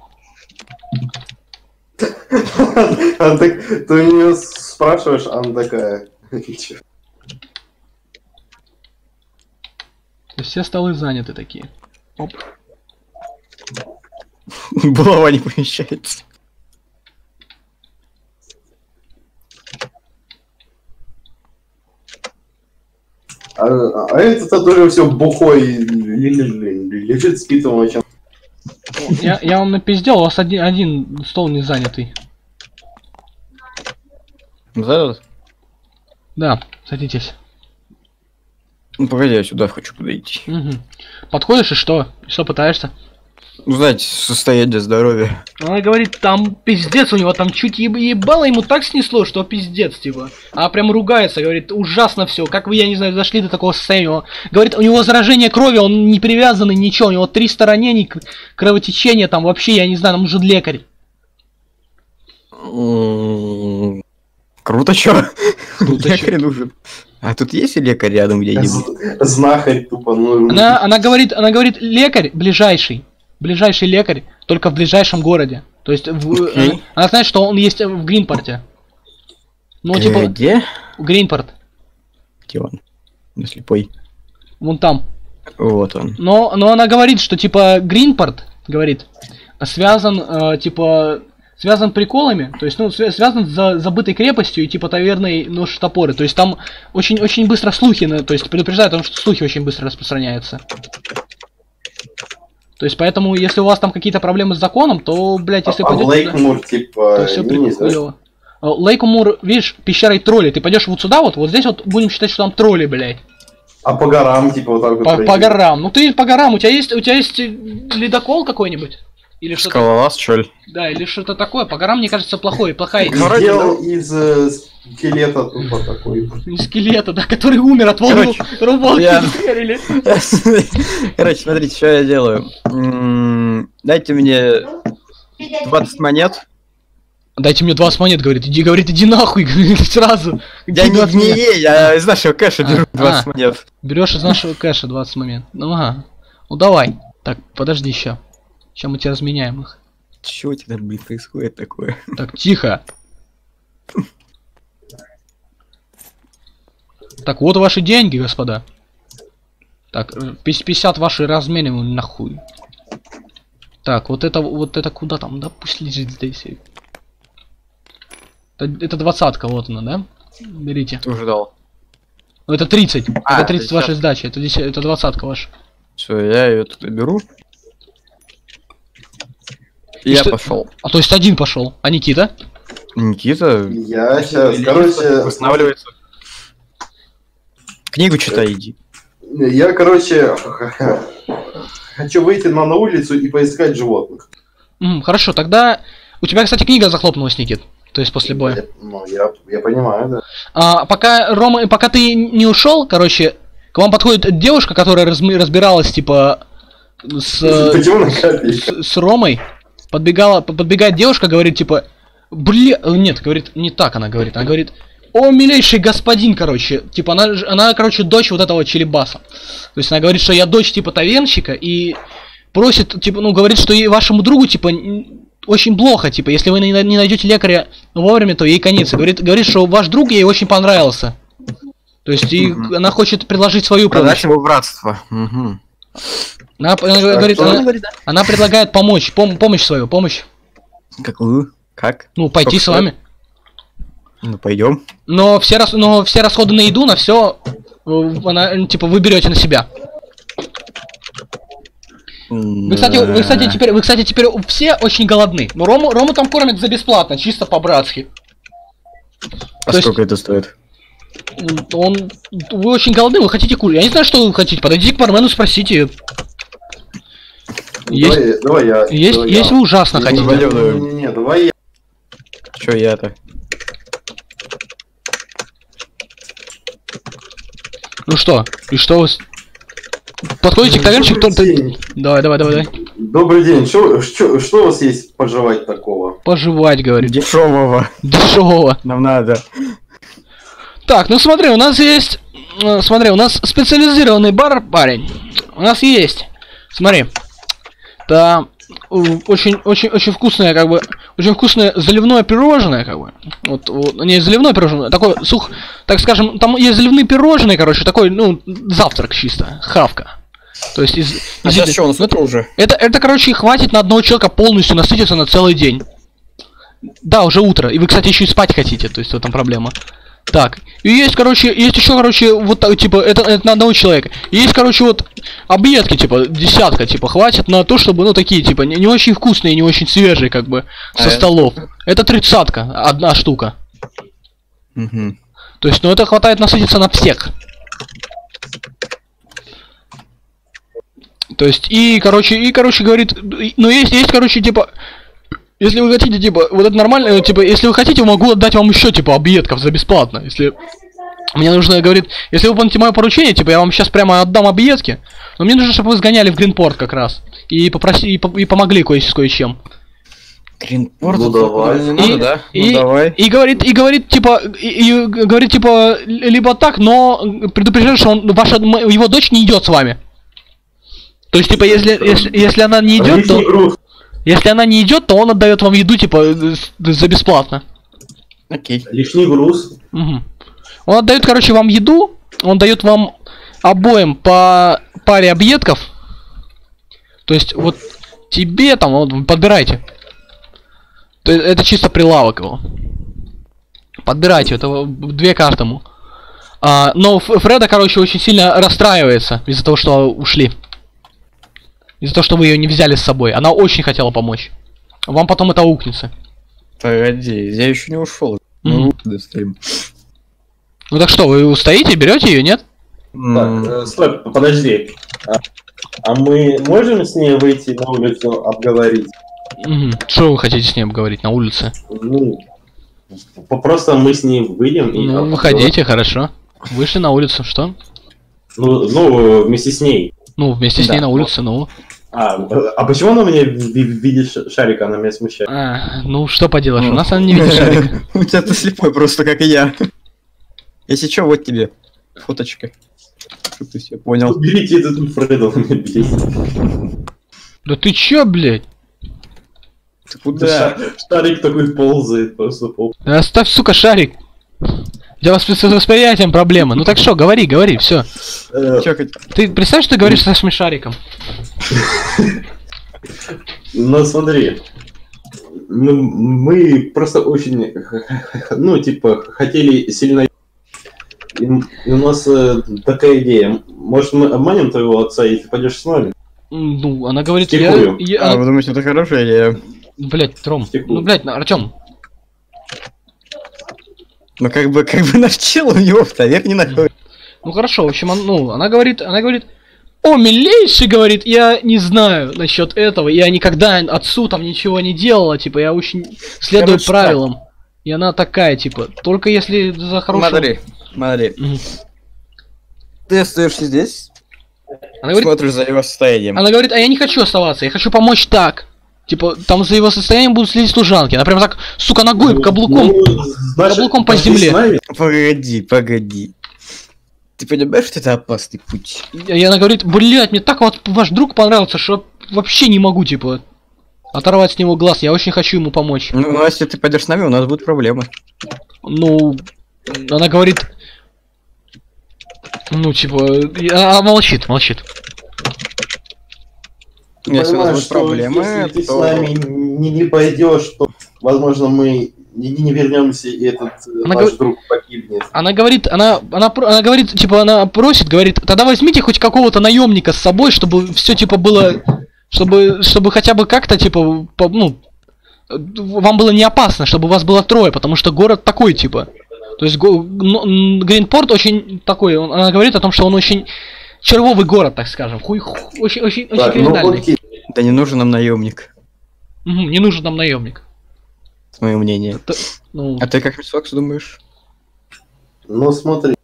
А ты у нее спрашиваешь, а она такая... Все столы заняты такие. Оп. Булава не помещается. А этот тоже все бухой лежит, спит он очень. Я вам напиздел, у вас один стол не занятый. Зараз? Да, садитесь. Ну погоди, я сюда хочу подойти. Угу. Подходишь и что? Что пытаешься? Узнать состояние здоровья. Она говорит, там пиздец у него, там чуть ебало ему так снесло, что пиздец, типа. А прям ругается, говорит, ужасно все. Как вы, я не знаю, зашли до такого состояния. Говорит, у него заражение крови, он не привязанный, ничего, у него 300 ранений, кровотечение, там вообще, я не знаю, нам нужен лекарь. Круто, чё? Круто, Лекарь нужен. А тут есть лекарь рядом где-нибудь? Знахарь тупо, ну... Она говорит, лекарь ближайший лекарь, только в ближайшем городе. То есть, она знает, что он есть в Гринпорте. Ну, типа... Где? Гринпорт. Где он? На слепой. Вон там. Вот он. Но она говорит, что, типа, Гринпорт, говорит, связан, типа, связан приколами, то есть, ну, связан с забытой крепостью и типа таверной нож топоры. То есть там очень быстро слухи, то есть предупреждают о том, что слухи очень быстро распространяются. То есть поэтому, если у вас там какие-то проблемы с законом, то, блядь, если пойдёте Лейкмур, типа, то все не знаю. хуёво. Лейкмур, видишь, пещера и тролли. Ты пойдешь вот сюда, вот здесь вот будем считать, что там тролли, блядь. А по горам, типа, вот так вот По пройти? горам. Ну ты по горам, у тебя есть ледокол какой-нибудь? Или что-то? Скалолаз, что ли? Да, или что-то такое. По горам, мне кажется, плохая идея. Сделал из скелета тупо такой. Скелета, да, который умер от волны. Короче, смотрите, что я делаю. Дайте мне 20 монет. Дайте мне 20 монет, говорит, иди нахуй, говорит, сразу. Я я из нашего кэша беру 20 монет. Берешь из нашего кэша 20 монет. Ну ага. Ну давай. Так, подожди еще. Сейчас мы тебя разменяем их. Чего у тебя, блин, происходит такое? Так, тихо. Так, вот ваши деньги, господа. Так, 50 ваши размениваем нахуй. Так, вот это куда там? Да пусть лежит здесь. Это 20-ка, вот она, да? Берите. Ты уже дал. Ну это 30. Это 30 50. вашей сдачи. Это 20-ка ваша. Все, я ее тут беру. И И я что- пошел. А то есть один пошел. А Никита? Никита Я сейчас, короче, восстанавливается. Книгу читай, иди. я, короче, хочу выйти на улицу и поискать животных. Хорошо, тогда... У тебя, кстати, книга захлопнулась, Никит. То есть после боя. Ну, я понимаю, да. Пока ты не ушел, короче, к вам подходит девушка, которая разбиралась, типа, Почему на копейка? с Ромой. Подбегает девушка, говорит, типа, нет, говорит, не так она говорит. Она говорит, о, милейший господин, короче. Типа, она, короче, дочь вот этого Челебаса. То есть она говорит, что я дочь, типа, тавернщика, и просит, типа, ну, говорит, что и вашему другу, типа, очень плохо, типа, если вы не найдете лекаря вовремя, то ей конец. И говорит, что ваш друг ей очень понравился. То есть она хочет предложить свою помощь. Продать ему братство. Угу. Она говорит, она предлагает помочь, помощь свою, помощь. Какую? Как? Ну, пойти с вами. Ну, пойдем. Но все расходы на еду, на все, она, типа, вы берете на себя. Вы, кстати, теперь все очень голодны. Но Рому там кормят за бесплатно, чисто по-братски. А сколько это стоит? Вы очень голодны, вы хотите кушать. Я не знаю, что вы хотите. Подойдите к бармену, спросите. Давай я. Есть вы ужасно хотите. Не, давай я. Чё я-то? Ну что? И что вы... Подходите к тавернчику, Давай. Добрый день. Что у вас есть пожевать такого? Пожевать, говорит. Дешевого. Дешевого. Нам надо. Так, ну смотри, у нас есть... Смотри, у нас специализированный бар, парень. У нас есть. Смотри. Да, очень вкусное, как бы... Очень вкусное заливное пирожное, как бы. Вот, не заливное пирожное, такое так скажем, там есть заливные пирожные, короче, такой, ну, завтрак чисто, хавка. То есть сейчас что, у нас утро уже? Это, короче, хватит на одного человека полностью насытиться на целый день. Да, уже утро. И вы, кстати, еще и спать хотите, то есть в этом проблема. Так, и есть еще, короче, вот так, типа, это на одного человека. И есть, короче, вот объедки, типа, десятка, типа, хватит на то, чтобы, ну, такие, типа, не очень вкусные, не очень свежие, как бы, со столов. Это 30-ка, одна штука. Угу. То есть, ну, это хватает насытиться на всех. То есть, короче, говорит, ну, есть, короче, типа... Если вы хотите, типа, вот это нормально, типа, если вы хотите, могу отдать вам еще, типа, объедков за бесплатно. Если мне нужно, говорит, если вы выполните мое поручение, типа, я вам сейчас прямо отдам объедки, но мне нужно, чтобы вы сгоняли в Гринпорт как раз. И помогли кое-чем. Гринпорт? Ну, давай. Не надо, да? Ну, давай. И говорит, типа, либо так, но предупреждает, что его дочь не идет с вами. То есть, типа, если она не идет, то... Если она не идет, то он отдает вам еду, типа, за бесплатно. Окей. Лишний груз. Угу. Он отдает, короче, вам еду, он дает вам обоим по паре объедков. То есть, вот тебе там, вот, подбирайте. Это чисто прилавок его. Подбирайте, это 2 карты ему. Но Фреда, короче, очень сильно расстраивается из-за того, что ушли. Из-за того, что вы ее не взяли с собой. Она очень хотела помочь. Вам потом это аукнется. Погоди, я еще не ушел. Мы стоим. Ну так что, вы стоите, берете ее, нет? Так, стой, подожди. А мы можем с ней выйти на улицу обговорить? Что вы хотите с ней обговорить на улице? Ну, просто мы с ней выйдем и... Ну, выходите, хорошо. Вышли на улицу, что? Ну, вместе с ней. Ну, вместе с ней на улице, ну. А почему она меня видит шарик, она меня смущает? Ну, что поделаешь, у нас она не видит шарик. У тебя ты слепой просто, как и я. Если что, вот тебе фоточка. Чтоб ты все понял. Уберите этот Фреда, он меня бесит. Да ты чё, блядь? Ты куда? Шарик такой ползает, просто ползает. Оставь, сука, шарик. У тебя с восприятием проблемы. Ну так что, говори, все. Ты представь, что ты говоришь с нашим шариком. Ну смотри. Мы просто очень, ну типа, хотели сильно... И у нас такая идея. Может, мы обманем твоего отца, и ты пойдешь с нами? Ну, она говорит, вы думаете, это хорошая идея? Блять, Ром. Ну, блять, Артём. Ну, как бы наш чел у него в таверне не находится. Ну, хорошо, в общем, она говорит, о, милейший, говорит, я не знаю насчет этого, я никогда отцу там ничего не делала, типа, я очень следую правилам. И она такая, типа, только если за хорошую... Смотри. Ты остаешься здесь, она говорит, смотришь за его состоянием. Она говорит, а я не хочу оставаться, я хочу помочь так. Типа, там за его состоянием будут следить служанки. Она прям так, сука, ногой, каблуком по земле. Погоди. Ты понимаешь, что это опасный путь? И она говорит, блядь, мне так вот ваш друг понравился, что вообще не могу, типа, оторвать с него глаз. Я очень хочу ему помочь. Ну, если ты пойдешь с нами, у нас будут проблемы. Ну, она говорит... Ну, типа, молчит. Если у нас будут проблемы, если ты с нами не пойдешь, то, возможно, мы не вернемся, и этот наш друг погибнет. Она говорит, она говорит, типа, она просит, говорит, тогда возьмите хоть какого-то наемника с собой, чтобы все типа было, чтобы хотя бы как-то, типа, ну, вам было не опасно, чтобы вас было 3, потому что город такой, типа. То есть Гринпорт очень такой, она говорит о том, что он очень червовый город, так скажем, очень криминальный. Да не нужен нам наемник. Не нужен нам наемник. Мое мнение. А ты как Мисфакс думаешь? Ну смотри.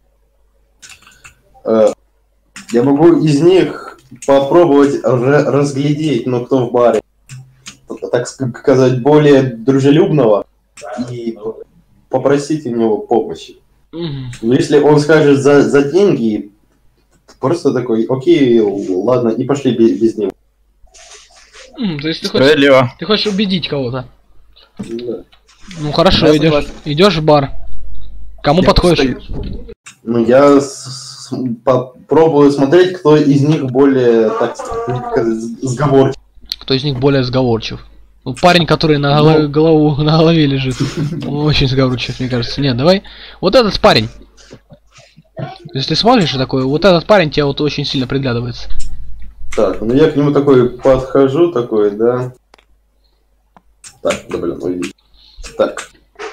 Я могу из них попробовать разглядеть, но кто в баре, так сказать, более дружелюбного и попросить у него помощи. Но если он скажет за деньги, просто такой, окей, ладно, и пошли без него. То есть ты хочешь убедить кого-то? Да. Ну хорошо, идешь в бар. Кому подходишь? Ну я попробую смотреть, кто из них более, так сказать, сговорчив. Кто из них более сговорчив? Ну, парень, который на голове лежит. Он очень сговорчив, мне кажется. Нет, давай. Вот этот парень. Если ты смотришь такой, вот этот парень тебе вот очень сильно приглядывается. Так, ну я к нему такой подхожу, такой, да. Так, да блин, уйди. Так.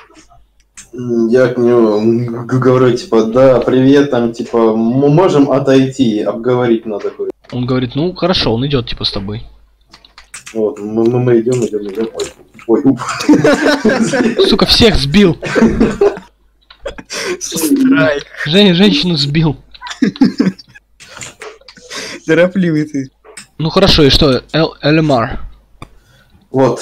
Я к нему говорю, типа, да, привет, там, типа, мы можем отойти, обговорить надо такое. Он говорит, ну хорошо, он идет, типа, с тобой. Вот, мы идем. Ой, уп. Сука, всех сбил. Женщину сбил. Торопливый ты. Ну хорошо, и что? Эльмар. Вот,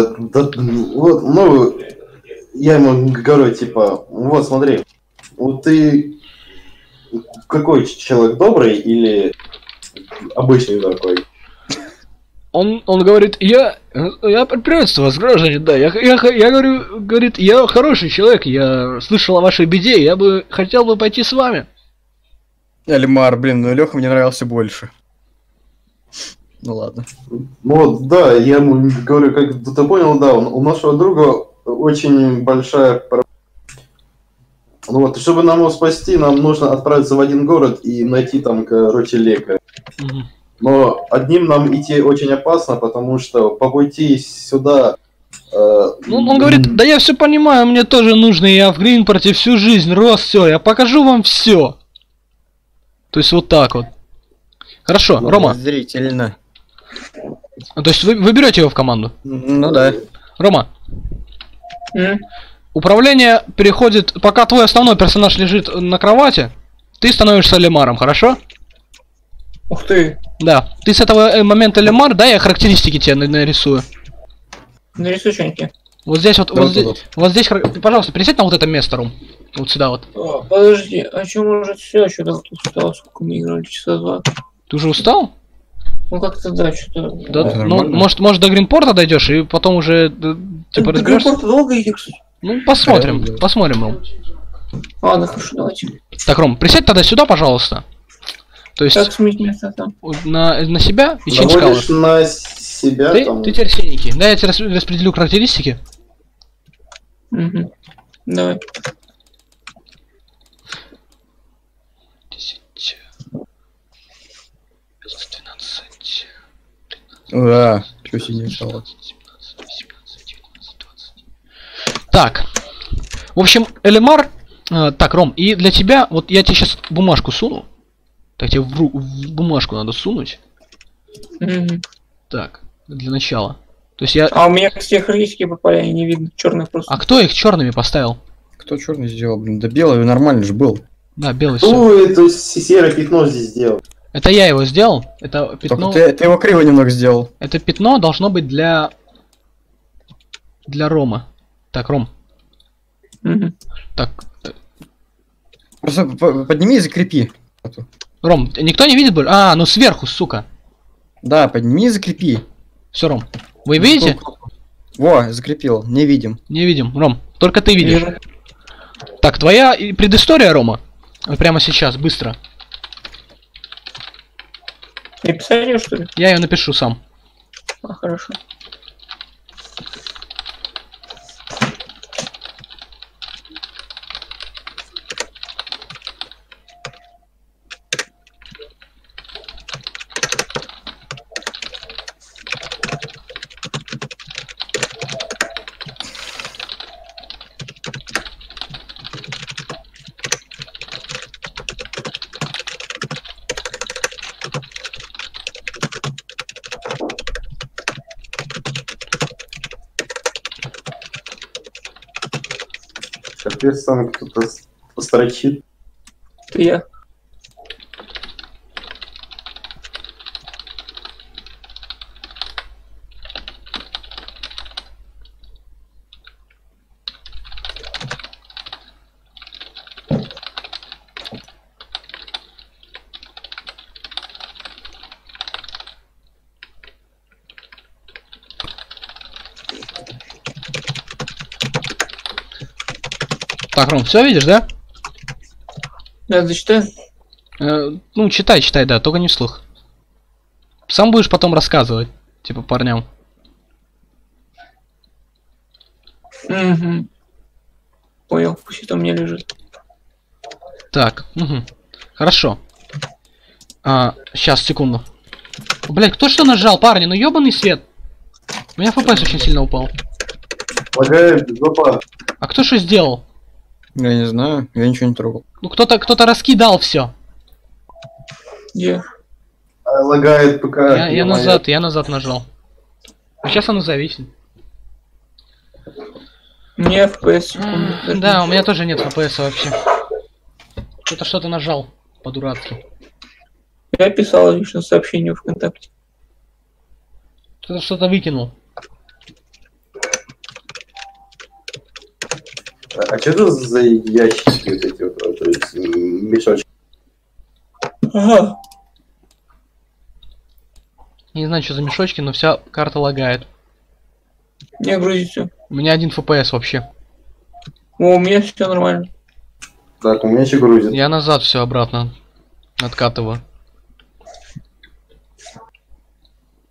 ну, я ему говорю, типа, вот смотри, вот ты какой человек, добрый или обычный такой? Он говорит, я приветствую вас, граждане, да, я говорю, говорит, я хороший человек, я слышал о вашей беде, я бы хотел бы пойти с вами. Эльмар, блин, ну Леха мне нравился больше. Ну ладно. Вот, да, я ему говорю, как ты понял, да, у нашего друга очень большая проблема. Ну вот, чтобы нам его спасти, нам нужно отправиться в один город и найти там, короче, лекаря. Мгм. Но одним нам идти очень опасно, потому что по пути сюда... Ну, он говорит, да я все понимаю, мне тоже нужно, я в Гринпорте всю жизнь рос, все, я покажу вам все. То есть вот так вот. Хорошо, Рома, Зрительно. то есть вы берете его в команду? Ну да. Рома, М? управление переходит, пока твой основной персонаж лежит на кровати, ты становишься Лемаром, хорошо? Ух ты. Да, ты с этого момента Лемар, да, я характеристики тебе нарисую. Нарисуй что-нибудь. Вот здесь вот, Да, вот здесь, вот здесь, пожалуйста, присядь на вот это место, Ром. Вот сюда вот. О, подожди, а чё может все? Что-то тут стало, сколько мы играли, часа 2. Ты уже устал? Ну как-то да, что-то... Да, Да, ну, нормально. может до Гринпорта дойдешь и потом уже типа разберешься? долго идти, кстати. Ну, посмотрим, Правильно. посмотрим, Ром. Ладно, хорошо, давайте. Так, Ром, присядь тогда сюда, пожалуйста. То есть Как сменить место там? на себя и change Наводишь color. на себя там... Ты теперь синенький. Да, я тебе распределю характеристики. Угу. Давай. 10, 12, Ура. Чё сидишь? 17, 18, 19, 20. Так. В общем, Элемар... так, Ром, и для тебя... Вот я тебе сейчас бумажку суну. Так, тебе в бумажку надо сунуть. Угу. Так, для начала. То есть я... А у меня все характеристики попали, они не видно, черные просто. А кто их черными поставил? Кто черный сделал, блин? Да белый нормально же был. Да, белый все. Кто это серое пятно здесь сделал? Это я его сделал. Это пятно... Только ты его криво немного сделал. Это пятно должно быть для Рома. Так, Ром. Угу. Так, Просто подними и закрепи. Ром, никто не видит больше? А, ну сверху, сука. Да, подними и закрепи. Все, Ром. Вы видите? Во, закрепил. Не видим. Не видим. Ром, только ты видишь. Так, твоя предыстория, Рома. Вот прямо сейчас, быстро. И писать её, что ли? Я ее напишу сам. А, хорошо. Капец, там кто-то строчит. Это я. Так, Ром, все видишь, да? Я зачитаю. Ну, читай, да, только не вслух. Сам будешь потом рассказывать, типа парням. Угу. Понял, пусть это у меня лежит. Так, угу. Хорошо. Сейчас, секунду. Блять, кто что нажал, парни? Ну ёбаный свет. У меня FPS очень сильно упал. Лагает жопа. А кто что сделал? Я не знаю, я ничего не трогал. Ну кто-то раскидал все. Где? Лагает ПК. Я назад нажал. А сейчас оно зависит. У меня FPS. секунду, даже Да, у не- меня тоже нет FPS вообще. Кто-то что-то нажал по-дурацки. Я писал лично сообщение в ВКонтакте. Кто-то что-то выкинул. А что это за ящики вот эти вот, то есть мешочки? Ага. Не знаю, что за мешочки, но вся карта лагает. Не грузится. У меня 1 FPS вообще. О, у меня все нормально. Так, у меня еще грузит. Я назад все обратно откатываю.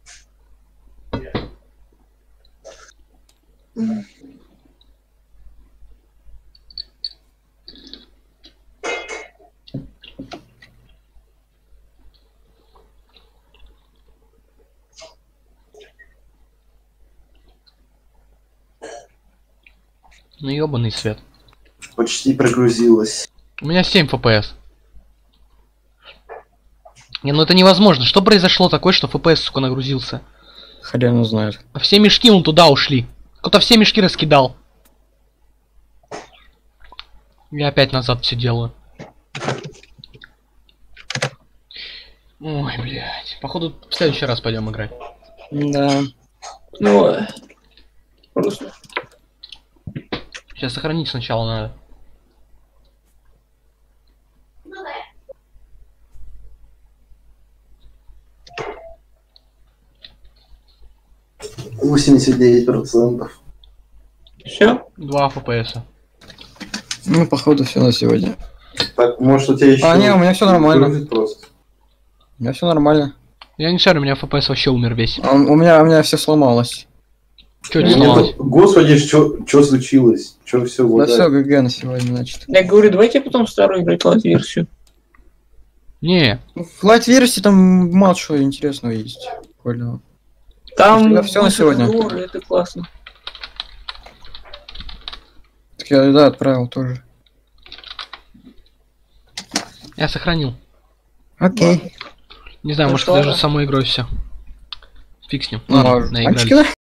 Ну ёбаный свет. Почти прогрузилась. У меня 7 FPS. Не, ну это невозможно. Что произошло такое, что FPS, сука, нагрузился? Хрен знает. А все мешки вон туда ушли. Кто-то все мешки раскидал. Я опять назад все делаю. Ой, блядь. Походу, в следующий раз пойдем играть. Да. Ну, просто. Сейчас сохранить сначала надо. — 89%. Все? 2 FPS. Ну, походу, все на сегодня. Так, может у тебя еще... А, не, у меня всё нормально. грузит просто. У меня все нормально. Я не шарю, у меня FPS вообще умер весь. А у меня все сломалось. Чё У не меня сломалось? тут- Господи, что случилось? Что все Да все, ГГ на сегодня, значит. Я говорю, давайте потом старую играть лайт-версию. Не, В лайт-версии там мало чего интересного есть. Прикольного. Там Я всё на сегодня. горы, это классно. Так я, да, отправил тоже. я сохранил. Окей. Не знаю, может Хорошо. даже самой игрой все. Фиг с ним. Ну, Ладно, а наигрались. очки